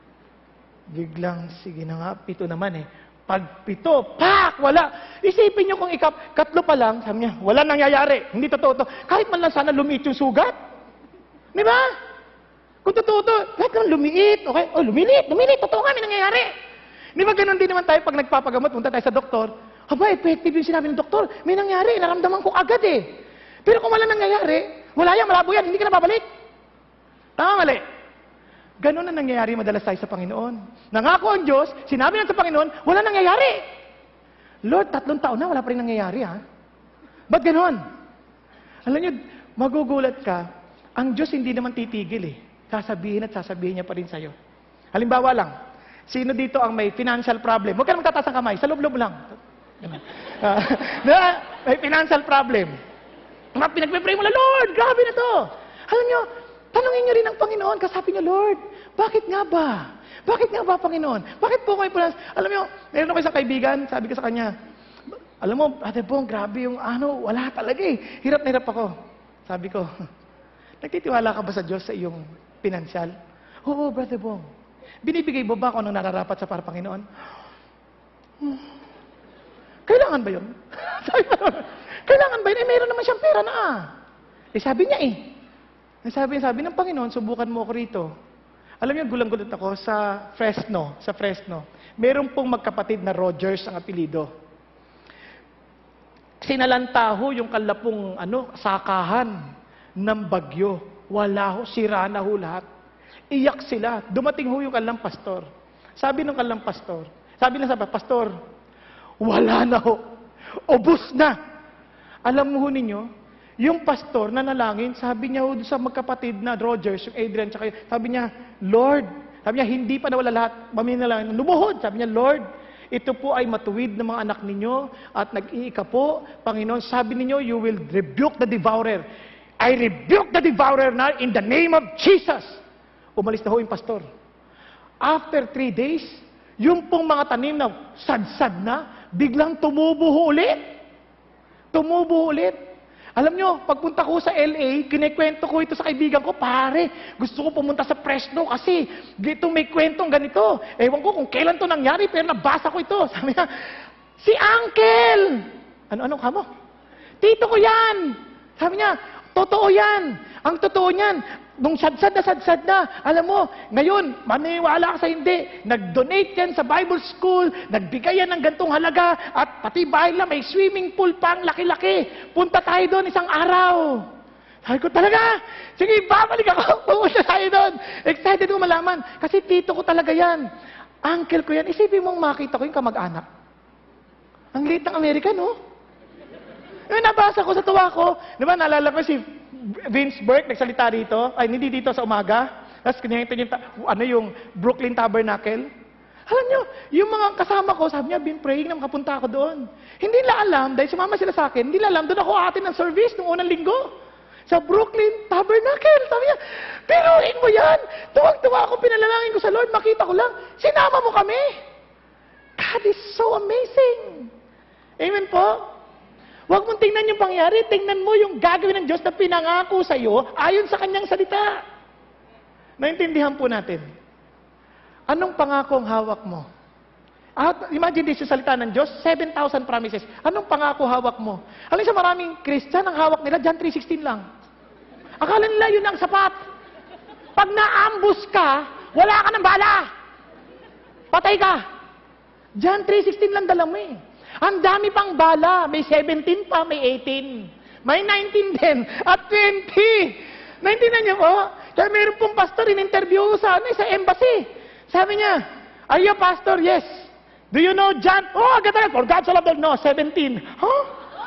Biglang, sige na nga, pito naman eh. Pag pito, pak, wala. Isipin nyo kung ikap, katlo pa lang, sabi niya, wala nangyayari. Hindi totoo to. Kahit man lang sana lumiit yung sugat. Di ba? Kung totoo to, kahit naman lumiit, okay? Oh, lumilit, lumilit, totoo nga, may nangyayari. Di ba ganun din naman tayo pag nagpapagamot, punta tayo sa doktor, aba, effective yung sinabi ng doktor, may nangyari, naramdaman ko agad eh. Pero kung wala nangyayari, wala yan, malabo yan, hindi ka na babalik. Tama, mali. Ganon na nangyayari madalas tayo sa Panginoon. Nangako ang Diyos, sinabi lang sa Panginoon, wala nangyayari. Lord, tatlong taon na, wala pa rin nangyayari, ha? Ba't ganon? Alam niyo, magugulat ka, ang Diyos hindi naman titigil, eh. Sasabihin at sasabihin niya pa rin sa'yo. Halimbawa lang, sino dito ang may financial problem? Huwag ka naman tataas ang kamay, sa loob-loob lang. Uh, na, may financial problem. Pinagpipray mo na, Lord, grabe na to. Alam niyo, tanungin niyo rin ang Panginoon, kasabi niyo, Lord, bakit nga ba? Bakit nga ba, Panginoon? Bakit po kayo punas? Alam niyo, meron ako isang kaibigan, sabi ko sa kanya, alam mo, Ate Bong, grabe yung ano, wala talaga eh. Hirap na hirap ako. Sabi ko, nagtitiwala ka ba sa Diyos sa iyong pinansyal? Oo, Brother Bong. Binibigay mo ba kung anong nararapat sa para Panginoon? Hmm. Kailangan ba yun? Sabi ko, kailangan ba yun? Eh, meron naman siyang pera na ah. Eh, sabi niya eh. Sabi, sabi ng Panginoon, subukan mo ako rito. Alam niyo, gulang-gulat ako sa Fresno, sa Fresno. Meron pong magkapatid na Rogers ang apelido. Sinalantaho yung kalapong ano, sakahan ng bagyo. Wala ho, sira na ho lahat. Iyak sila. Dumating ho yung kalang pastor. Sabi ng kalang pastor, sabi na sa pastor, wala na ho. Ubus na. Alam mo ho ninyo, yung pastor na nalangin, sabi niya ho sa magkapatid na Rogers, yung Adrian, tsaka, sabi niya, Lord, sabi niya, hindi pa nawala lahat, maminalangin, lumuhod, sabi niya, Lord, ito po ay matuwid ng mga anak ninyo, at nag-iika po, Panginoon, sabi ninyo, you will rebuke the devourer. I rebuke the devourer now in the name of Jesus. Umalis na ho yung pastor. After three days, yung pong mga tanim na sad-sad na, biglang tumubo ulit. Tumubo ulit. Alam nyo, pagpunta ko sa L A, kinikwento ko ito sa kaibigan ko, pare, gusto ko pumunta sa Fresno kasi dito may kwentong ganito. Ewan ko kung kailan to nangyari, pero nabasa ko ito. Sabi niya, si Uncle! Ano-ano ka mo? Tito ko yan! Sabi niya, totoo yan! Ang totoo niyan, nung sadsad na sadsad na, alam mo, ngayon, maniwala ka sa hindi, nag-donate yan sa Bible School, nagbigay yan ng gantong halaga, at pati bahay lang, may swimming pool pa, ang laki-laki. Punta tayo doon isang araw. Sabi ko, talaga? Sige, babalik ako. Pumunta tayo doon. Excited ko malaman. Kasi tito ko talaga yan. Uncle ko yan. Isipin mong makita ko yung kamag-anak. Ang liit ng Amerika, no? Yung nabasa ko sa tuwa ko, di ba, naalala ko si Vince Burke, nagsalita dito, ay hindi dito sa umaga, tapos kanya yung, ano yung Brooklyn Tabernacle. Alam nyo, yung mga kasama ko, sabi niya, been praying na makapunta ako doon. Hindi nila alam, dahil sumama sila sa akin, hindi nila alam, doon ako atin ng service nung unang linggo. Sa Brooklyn Tabernacle. Sabi niya, piruin mo yan. Tuwag-tuwa ako, pinalalangin ko sa Lord, makita ko lang, sinama mo kami. God is so amazing. Amen po? Huwag mong tingnan yung pangyari, tingnan mo yung gagawin ng Diyos na pinangako sa iyo ayon sa kanyang salita. Naintindihan po natin. Anong pangako ang hawak mo? At imagine this yung salita ng Diyos, seven thousand promises. Anong pangako hawak mo? Alam sa maraming Christian, ang hawak nila, John three sixteen lang. Akala nila yun ang sapat. Pag na-ambush ka, wala ka ng bala. Patay ka. John three sixteen lang dala mo eh. Ang dami pang bala. May seventeen pa, may eighteen. May nineteen din. At twenty. Naintindihan niyo po? Kaya meron pong pastor in-interview sa, ano, sa embassy. Sabi niya, are you a pastor? Yes. Do you know John? Oh, agad agad. For God so loved the world. No, seventeen. Huh?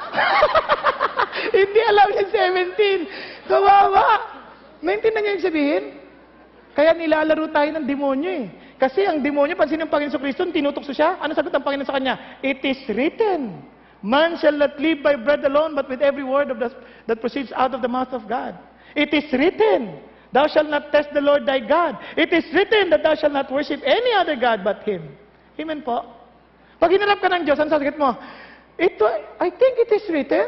Hindi alam yung seventeen. Kawawa. Naintindihan niyo yung sabihin? Kaya nilalaro tayo ng demonyo eh. Kasi ang demonyo, pansin ng Panginoon sa Kristo, tinutokso siya. Ano sagot ng Panginoon sa kanya? It is written, man shall not live by bread alone, but with every word of the, that proceeds out of the mouth of God. It is written, thou shalt not test the Lord thy God. It is written that thou shalt not worship any other God but Him. Amen po? Pag hinarap ka ng Diyos, ano sagot mo? Ito, I think it is written.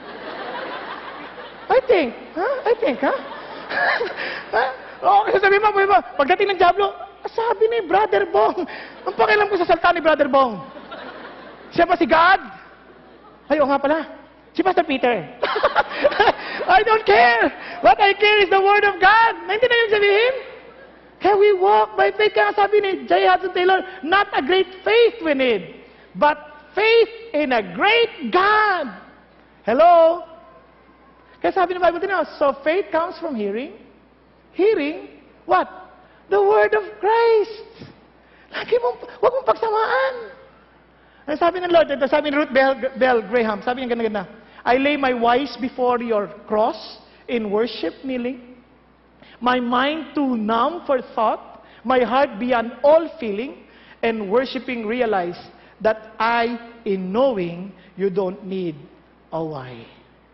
I think. Huh? I think, ha? Huh? Okay, sabi mo, mo, pagdating ng Diablo, sabi ni Brother Bong, ang pakialam ko sa salta ni Brother Bong. Siya ba si God? Ay, oo nga pala. Si Pastor Peter. I don't care. What I care is the Word of God. Naintindihan yung sabihin? Kaya we walk by faith. Kaya sabi ni J. Hudson Taylor, not a great faith we need, but faith in a great God. Hello? Kaya sabi ng Bible din, so faith comes from hearing. Hearing, what? The Word of Christ. Lagi mong, huwag mong pagsamaan. Ang sabi ng Lord, ito sabi ni Ruth Bell, Bell Graham, sabi niya ganda-ganda, I lay my wives before your cross in worship kneeling, my mind too numb for thought, my heart beyond all feeling, and worshiping realize that I, in knowing, you don't need a why.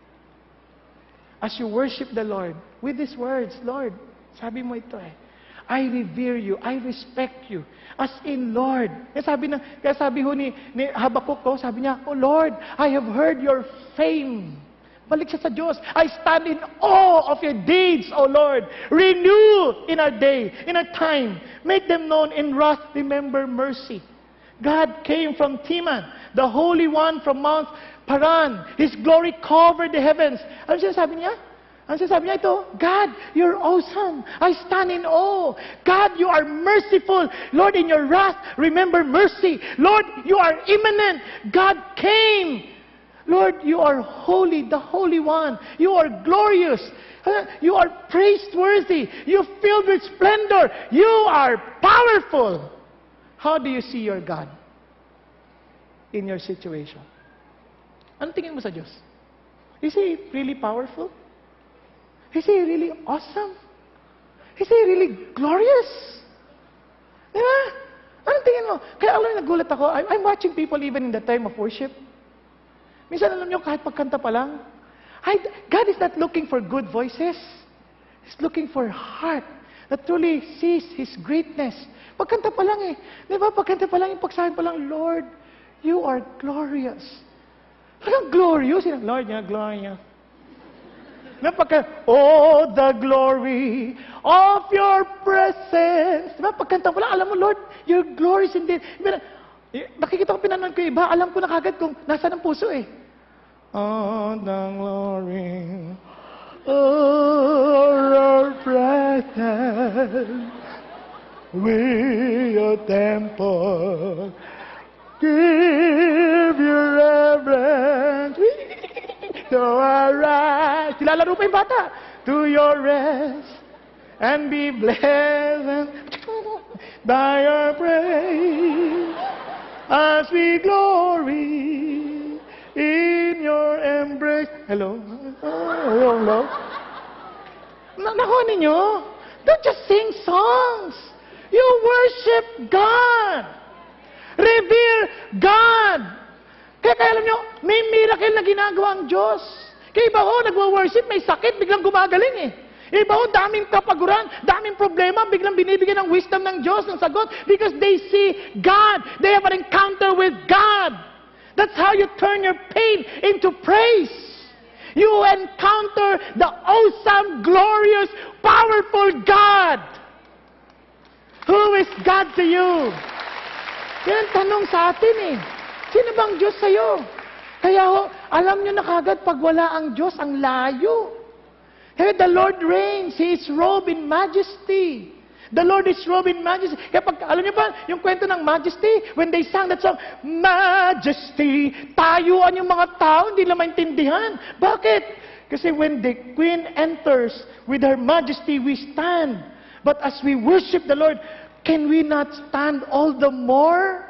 As you worship the Lord, with these words, Lord, sabi mo ito eh, I revere you, I respect you. As in, Lord. Kaya sabi, na, kaya sabi ho ni, ni Habakkuk ko, sabi niya, oh Lord, I have heard your fame. Balik siya sa Diyos. I stand in awe of your deeds, O Lord. Renew in our day, in our time. Make them known in wrath, remember mercy. God came from Teman, the Holy One from Mount Paran. His glory covered the heavens. Ano siya sabi niya? Ano sabi niya ito? God, you're awesome. I stand in awe. God, you are merciful. Lord, in your wrath, remember mercy. Lord, you are imminent. God came. Lord, you are holy, the Holy One. You are glorious. You are praiseworthy. You're filled with splendor. You are powerful. How do you see your God in your situation? Ano tingin mo sa Diyos? Is He really powerful? Is He really awesome? Is He really glorious? Di ba? Anong tingin mo? Kaya alam niyo, nagulat ako. I'm, I'm watching people even in the time of worship. Minsan alam niyo, kahit pagkanta pa lang, I, God is not looking for good voices. He's looking for heart. that truly sees His greatness. Pagkanta pa lang eh. Di ba? Pagkanta pa lang, yung pagsabi pa lang, Lord, you are glorious. Anong glorious? Lord, you're glorious. Napaka, oh, the glory of your presence. Diba? Pagkanta ko lang, alam mo, Lord, your glory is indeed. Diba, nakikita ko pinanood ko iba, alam ko na kagad kung nasa ng puso eh. Oh, the glory of your presence. We your temple. Give your reverence. To arise. Silalaro pa yung bata. To your rest. And be blessed by your praise. As we glory in your embrace. Hello? Hello, hello? Na nakuha ninyo? Don't just sing songs. You worship God. Revere God. Kaya kaya alam nyo, may miracle na ginagawa ang Diyos. Kaya iba ho, nagwa-worship, may sakit, biglang gumagaling eh. Iba ho, daming kapaguran, daming problema, biglang binibigyan ng wisdom ng Diyos, ng sagot, because they see God. They have an encounter with God. That's how you turn your pain into praise. You encounter the awesome, glorious, powerful God. Who is God to you? Yan ang tanong sa atin eh. Sino bang Diyos sa'yo? Kaya ho, alam nyo na kagad, pag wala ang Diyos, ang layo. Kaya the Lord reigns. He is robed in majesty. The Lord is robed in majesty. Kaya pag, alam nyo ba, yung kwento ng majesty, when they sang that song, Majesty, tayuan yung mga tao, hindi nila maintindihan. Bakit? Kasi when the Queen enters with her majesty, we stand. But as we worship the Lord, can we not stand all the more?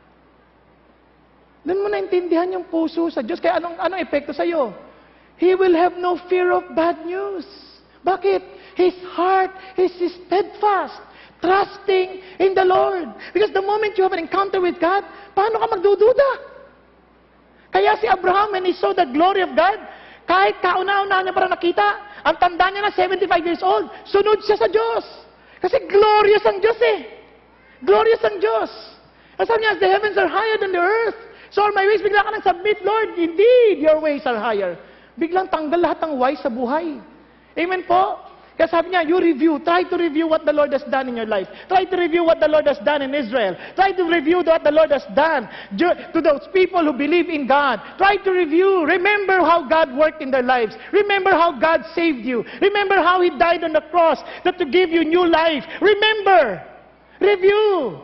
Doon mo naintindihan yung puso sa Diyos. Kaya anong, anong epekto sa'yo? He will have no fear of bad news. Bakit? His heart is steadfast, trusting in the Lord. Because the moment you have an encounter with God, paano ka magdududa? Kaya si Abraham, when he saw the glory of God, kahit kauna-una niya para nakita, ang tanda niya na seventy-five years old, sunod siya sa Diyos. Kasi glorious ang Diyos eh. Glorious ang Diyos. As sabi niya, the heavens are higher than the earth. So all my ways, bigla ka nang submit, Lord, indeed, your ways are higher. Biglang tanggal lahat ng wise sa buhay. Amen po? Kaya sabi niya, you review, try to review what the Lord has done in your life. Try to review what the Lord has done in Israel. Try to review what the Lord has done to those people who believe in God. Try to review. Remember how God worked in their lives. Remember how God saved you. Remember how He died on the cross that to give you new life. Remember. Review.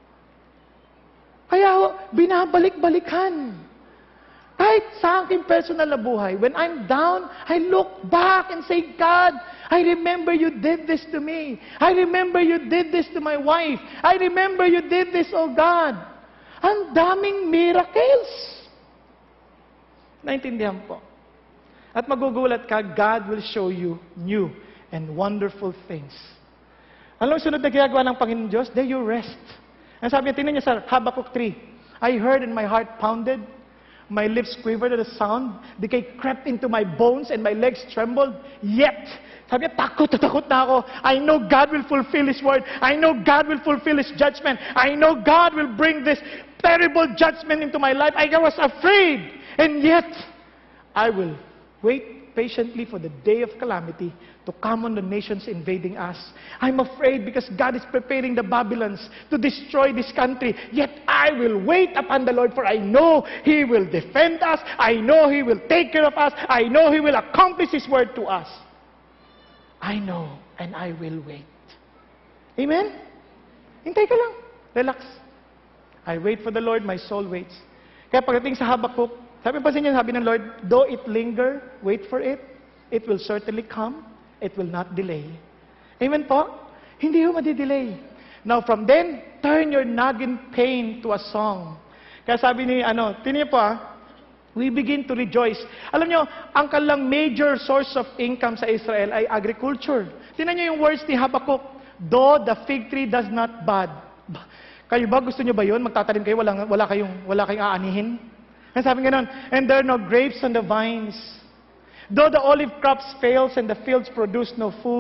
Kaya binabalik-balikan. Kahit sa aking personal na buhay, when I'm down, I look back and say, God, I remember you did this to me. I remember you did this to my wife. I remember you did this, oh God. Ang daming miracles. Naintindihan po. At magugulat ka, God will show you new and wonderful things. Alam mo, sunod na ginagawa ng Panginoon Diyos, there you rest. Ang sabi niya, tingnan niya sa Habakkuk three, I heard and my heart pounded, my lips quivered at the sound, decay crept into my bones and my legs trembled, yet, sabi niya, takot na takot na ako. I know God will fulfill His word. I know God will fulfill His judgment. I know God will bring this terrible judgment into my life. I was afraid, and yet, I will wait patiently for the day of calamity to come on the nations invading us. I'm afraid because God is preparing the Babylons to destroy this country. Yet I will wait upon the Lord, for I know He will defend us. I know He will take care of us. I know He will accomplish His word to us. I know, and I will wait. Amen? Hintay ka lang. Relax. I wait for the Lord, my soul waits. Kaya pagdating sa Habakkuk, sabi pa sa inyo, sabi ng Lord, though it linger, wait for it, it will certainly come, it will not delay. Amen po? Hindi ho madidelay. Now from then, turn your nagging pain to a song. Kaya sabi ni, ano, tiniyo po ah, we begin to rejoice. Alam nyo, ang kanilang major source of income sa Israel ay agriculture. Tingnan nyo yung words ni Habakkuk, though the fig tree does not bud. Kayo ba, gusto nyo ba yun? Magtatanim kayo, wala, wala kayong, wala kayong aanihin? And sabi nga nun, and there are no grapes on the vines. Though the olive crops fails and the fields produce no food,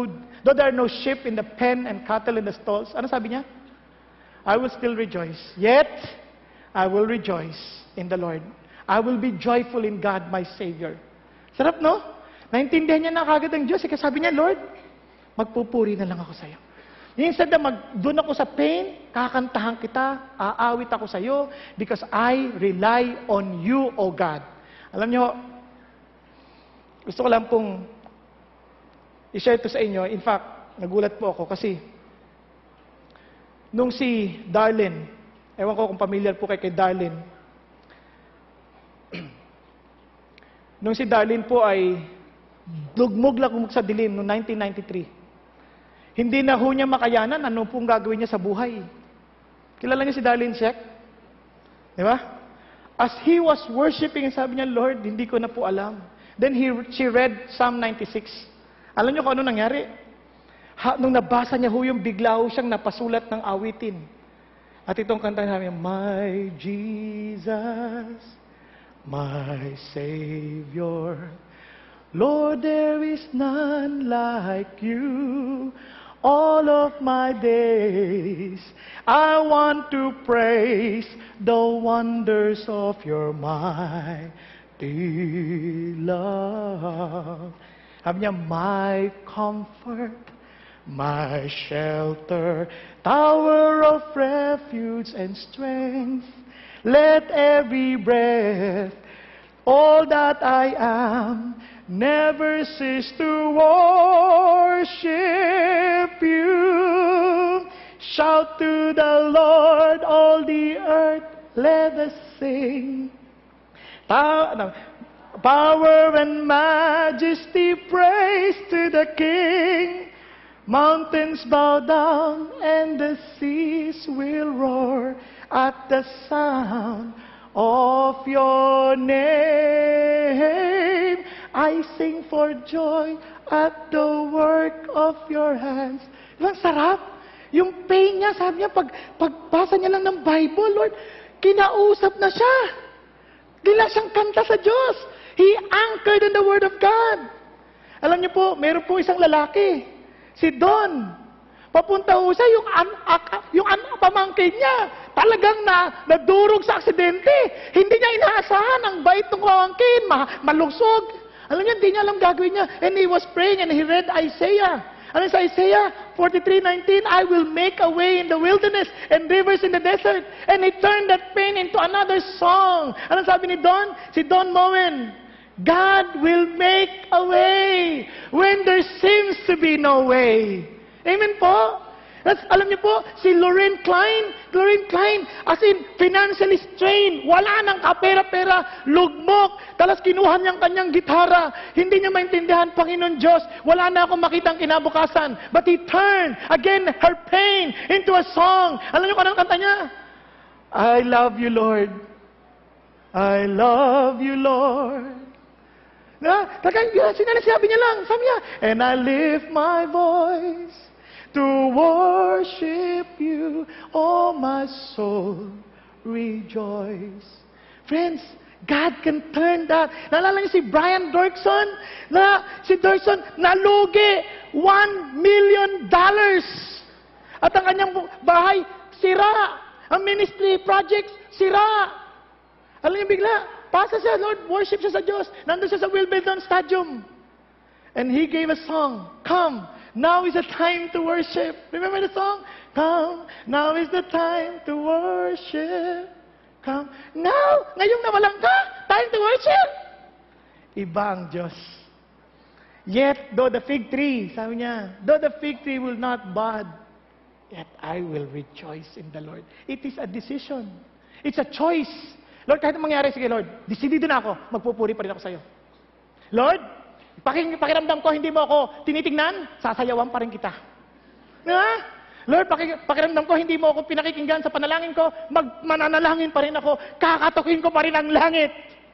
Though there are no sheep in the pen and cattle in the stalls. Ano sabi niya? I will still rejoice. Yet, I will rejoice in the Lord. I will be joyful in God, my Savior. Sarap, no? Naintindihan niya na kagad ang Diyos. Kasi sabi niya, Lord, magpupuri na lang ako sa iyo. Instead na mag, doon ako sa pain, kakantahan kita, aawit ako sa iyo, because I rely on you, O God. Alam niyo, gusto ko lang pong i-share to sa inyo. In fact, nagulat po ako kasi nung si Darlene, ewan ko kung familiar po kay kay Darlene, nung si Darlene po ay lugmog lang sa dilim noong nineteen ninety-three. Hindi na ho niya makayanan ano pong gagawin niya sa buhay. Kilala niyo si Darlene Sheck? Di ba? As he was worshiping, sabi niya, Lord, hindi ko na po alam. Then he, she read Psalm ninety-six. Alam niyo kung ano nangyari? Ha, nung nabasa niya ho yung bigla ho siyang napasulat ng awitin. At itong kanta niya, My Jesus, my Savior, Lord, there is none like you. All of my days, I want to praise the wonders of your mighty love. Sabi niya, my comfort, my shelter, tower of refuge and strength. Let every breath, all that I am, never cease to worship you. Shout to the Lord, all the earth, let us sing. Ta- Power and majesty, praise to the King. Mountains bow down and the seas will roar at the sound of your name. I sing for joy at the work of your hands. Ang sarap. Yung pain niya, sabi niya, pag, pagbasa niya lang ng Bible, Lord, kinausap na siya. Dila siyang kanta sa Diyos. He anchored in the Word of God. Alam niyo po, meron po isang lalaki, si Don. Papunta ho siya, yung, an, ak, yung an, pamangkin niya, talagang na, nadurog sa aksidente. Hindi niya inaasahan, ang bait ng pamangkin, ma, malusog. Alam niya, hindi niya alam gagawin niya. And he was praying and he read Isaiah. Ano sa Isaiah forty-three nineteen? I will make a way in the wilderness and rivers in the desert. And he turned that pain into another song. Ano sabi ni Don? Si Don Moen, God will make a way when there seems to be no way. Amen po? That's, alam niyo po, si Lorraine Klein, Lorraine Klein, as in, financially strained, wala nang kapera-pera, lugmok, talas kinuha niyang kanyang gitara, hindi niya maintindihan, Panginoon Diyos, wala na akong makitang kinabukasan. But he turned, again, her pain into a song. Alam niyo kung anong kanta niya? I love you, Lord. I love you, Lord. Na, talagang, sinasabi niya lang, sabi niya, and I lift my voice to worship you, oh my soul, rejoice. Friends, God can turn that. Naalala niyo si Brian Dirksen? Na, si Dirksen, nalugi one million dollars. At ang kanyang bahay, sira. Ang ministry projects, sira. Alam niyo bigla, pasa siya, Lord, worship siya sa Diyos. Nandun siya sa Wimbledon Stadium. And he gave a song, Come, now is the time to worship. Remember the song? Come, now is the time to worship. Come, now, ngayong nawalan ka, time to worship. Iba ang Diyos. Yet, though the fig tree, sabi niya, though the fig tree will not bud, yet I will rejoice in the Lord. It is a decision. It's a choice. Lord, kahit mangyari, sige Lord, decidido na ako, magpupuri pa rin ako sa iyo. Lord, Paking, pakiramdam ko, hindi mo ako tinitingnan, sasayawan pa rin kita. Ha? Lord, paki, pakiramdam ko, hindi mo ako pinakikinggan sa panalangin ko, mag, mananalangin pa rin ako, kakatukin ko pa rin ang langit.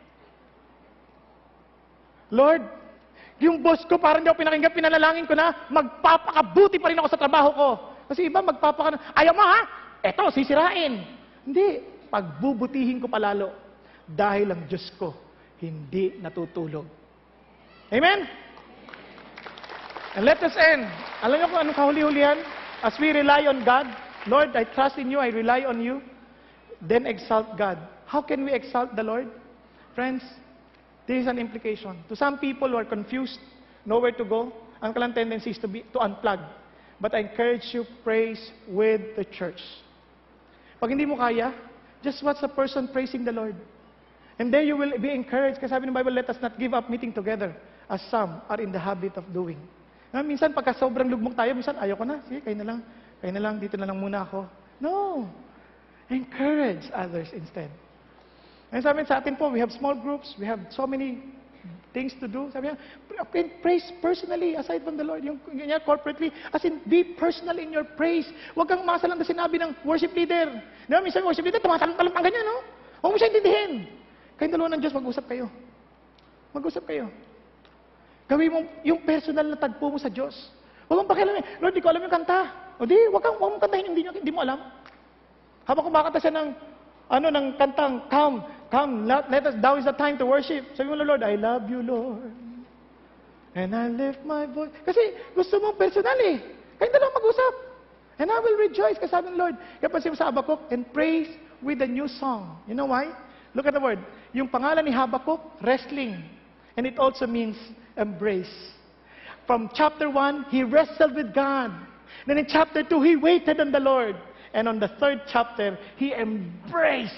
Lord, yung boss ko, parang hindi ako pinakinggan, pinanalangin ko na, magpapakabuti pa rin ako sa trabaho ko. Kasi iba, magpapaka... Ayaw mo ha? Eto, sisirain. Hindi, pagbubutihin ko palalo. Dahil ang Diyos ko, hindi natutulog. Amen? And let us end. Alam niyo kung anong kahuli-hulihan? As we rely on God, Lord, I trust in you, I rely on you, then exalt God. How can we exalt the Lord? Friends, this is an implication. To some people who are confused, nowhere to go, ang kalang tendency is to, be, to unplug. But I encourage you, praise with the church. Pag hindi mo kaya, just watch a person praising the Lord. And there you will be encouraged. Kasi sabi ng Bible, let us not give up meeting together as some are in the habit of doing. Na, minsan, pagka sobrang lugmok tayo, minsan, ayoko na. Sige, kayo na lang. Kayo na lang, dito na lang muna ako. No. Encourage others instead. And sabi sa atin po, we have small groups, we have so many things to do. Sabi niya, praise personally aside from the Lord. Yung, yung niya, corporately, as in, be personal in your praise. Huwag kang masalang na sinabi ng worship leader. Di ba, minsan worship leader, tumatalong-talong ang ganyan, no? Huwag mo siya intindihin. Kayong dalawa ng Diyos, mag-usap kayo. Mag-usap kayo. Gawin mo yung personal na tagpo mo sa Diyos. Huwag mong pakialamin, Lord, di ko alam yung kanta. O di, huwag kang, huwag mong kantahin, hindi, hindi mo alam. Habang kumakanta siya ng, ano, ng kantang, come, come, let, let us, now is the time to worship. Sabi mo, Lord, I love you, Lord. And I lift my voice. Kasi gusto mong personal eh. Kayong dalawa mag-usap. And I will rejoice. Kasi sabi ng Lord, kaya pansin mo sa Habakkuk, and praise with a new song. You know why? Look at the word. Yung pangalan ni Habakkuk, wrestling. And it also means embrace. From chapter one, he wrestled with God. Then in chapter two, he waited on the Lord. And on the third chapter, he embraced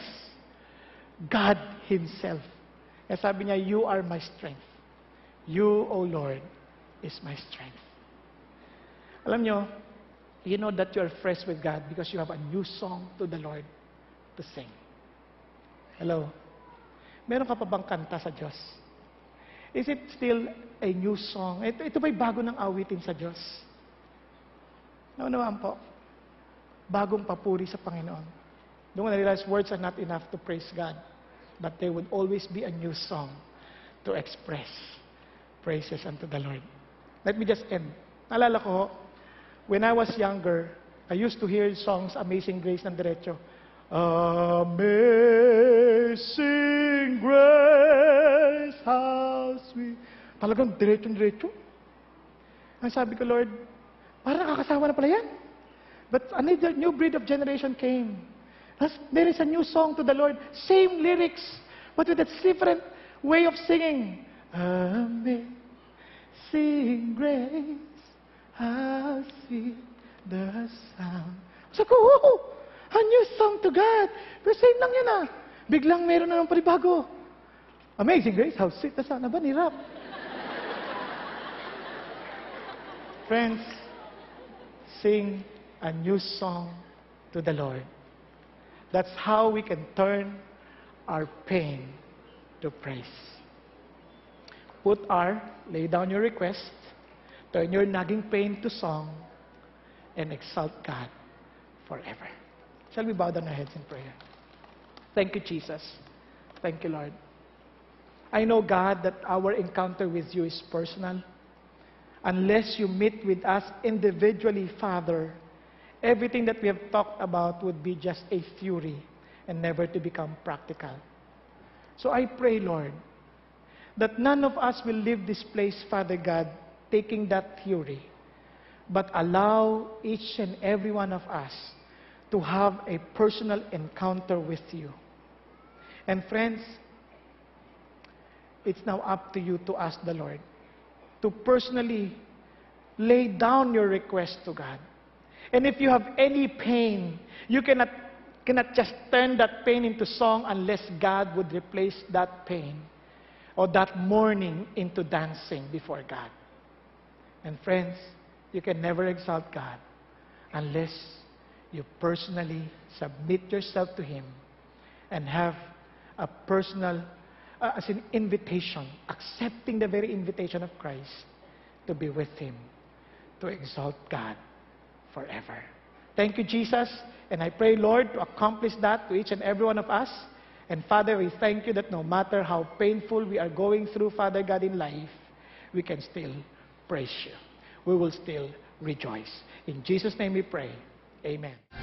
God himself. Kaya sabi niya, you are my strength. You, O Lord, is my strength. Alam niyo, you know that you are fresh with God because you have a new song to the Lord to sing. Hello? Meron ka pa bang kanta sa Diyos? Is it still a new song? Ito, ito ba'y bago ng awitin sa Diyos? Naunawaan po. Bagong papuri sa Panginoon. Doon na realize words are not enough to praise God. But there would always be a new song to express praises unto the Lord. Let me just end. Naalala ko, when I was younger, I used to hear songs, Amazing Grace ng diretso. Amazing Grace, how sweet. Talagang diretso-diretso. Ang sabi ko, Lord, parang nakakasawa na pala yan. But another new breed of generation came. There is a new song to the Lord. Same lyrics, but with a different way of singing. Amazing Grace, how sweet the sound. Sabi ko, oh, a new song to God. Pero same lang yan ah. Biglang meron na ng panibago. Amazing Grace, how sweet the sound. Aba, nirap. Friends, sing a new song to the Lord. That's how we can turn our pain to praise. Put R, lay down your request, turn your nagging pain to song, and exalt God forever. Shall we bow down our heads in prayer? Thank you, Jesus. Thank you, Lord. I know, God, that our encounter with you is personal. Unless you meet with us individually, Father, everything that we have talked about would be just a theory and never to become practical. So I pray, Lord, that none of us will leave this place, Father God, taking that theory, but allow each and every one of us to have a personal encounter with you. And friends, it's now up to you to ask the Lord to personally lay down your request to God. And if you have any pain, you cannot, cannot just turn that pain into song unless God would replace that pain or that mourning into dancing before God. And friends, you can never exalt God unless you personally submit yourself to Him and have a personal, uh, as an invitation, accepting the very invitation of Christ to be with Him, to exalt God forever. Thank you, Jesus. And I pray, Lord, to accomplish that to each and every one of us. And Father, we thank you that no matter how painful we are going through, Father God, in life, we can still praise you. We will still rejoice. In Jesus' name we pray. Amen.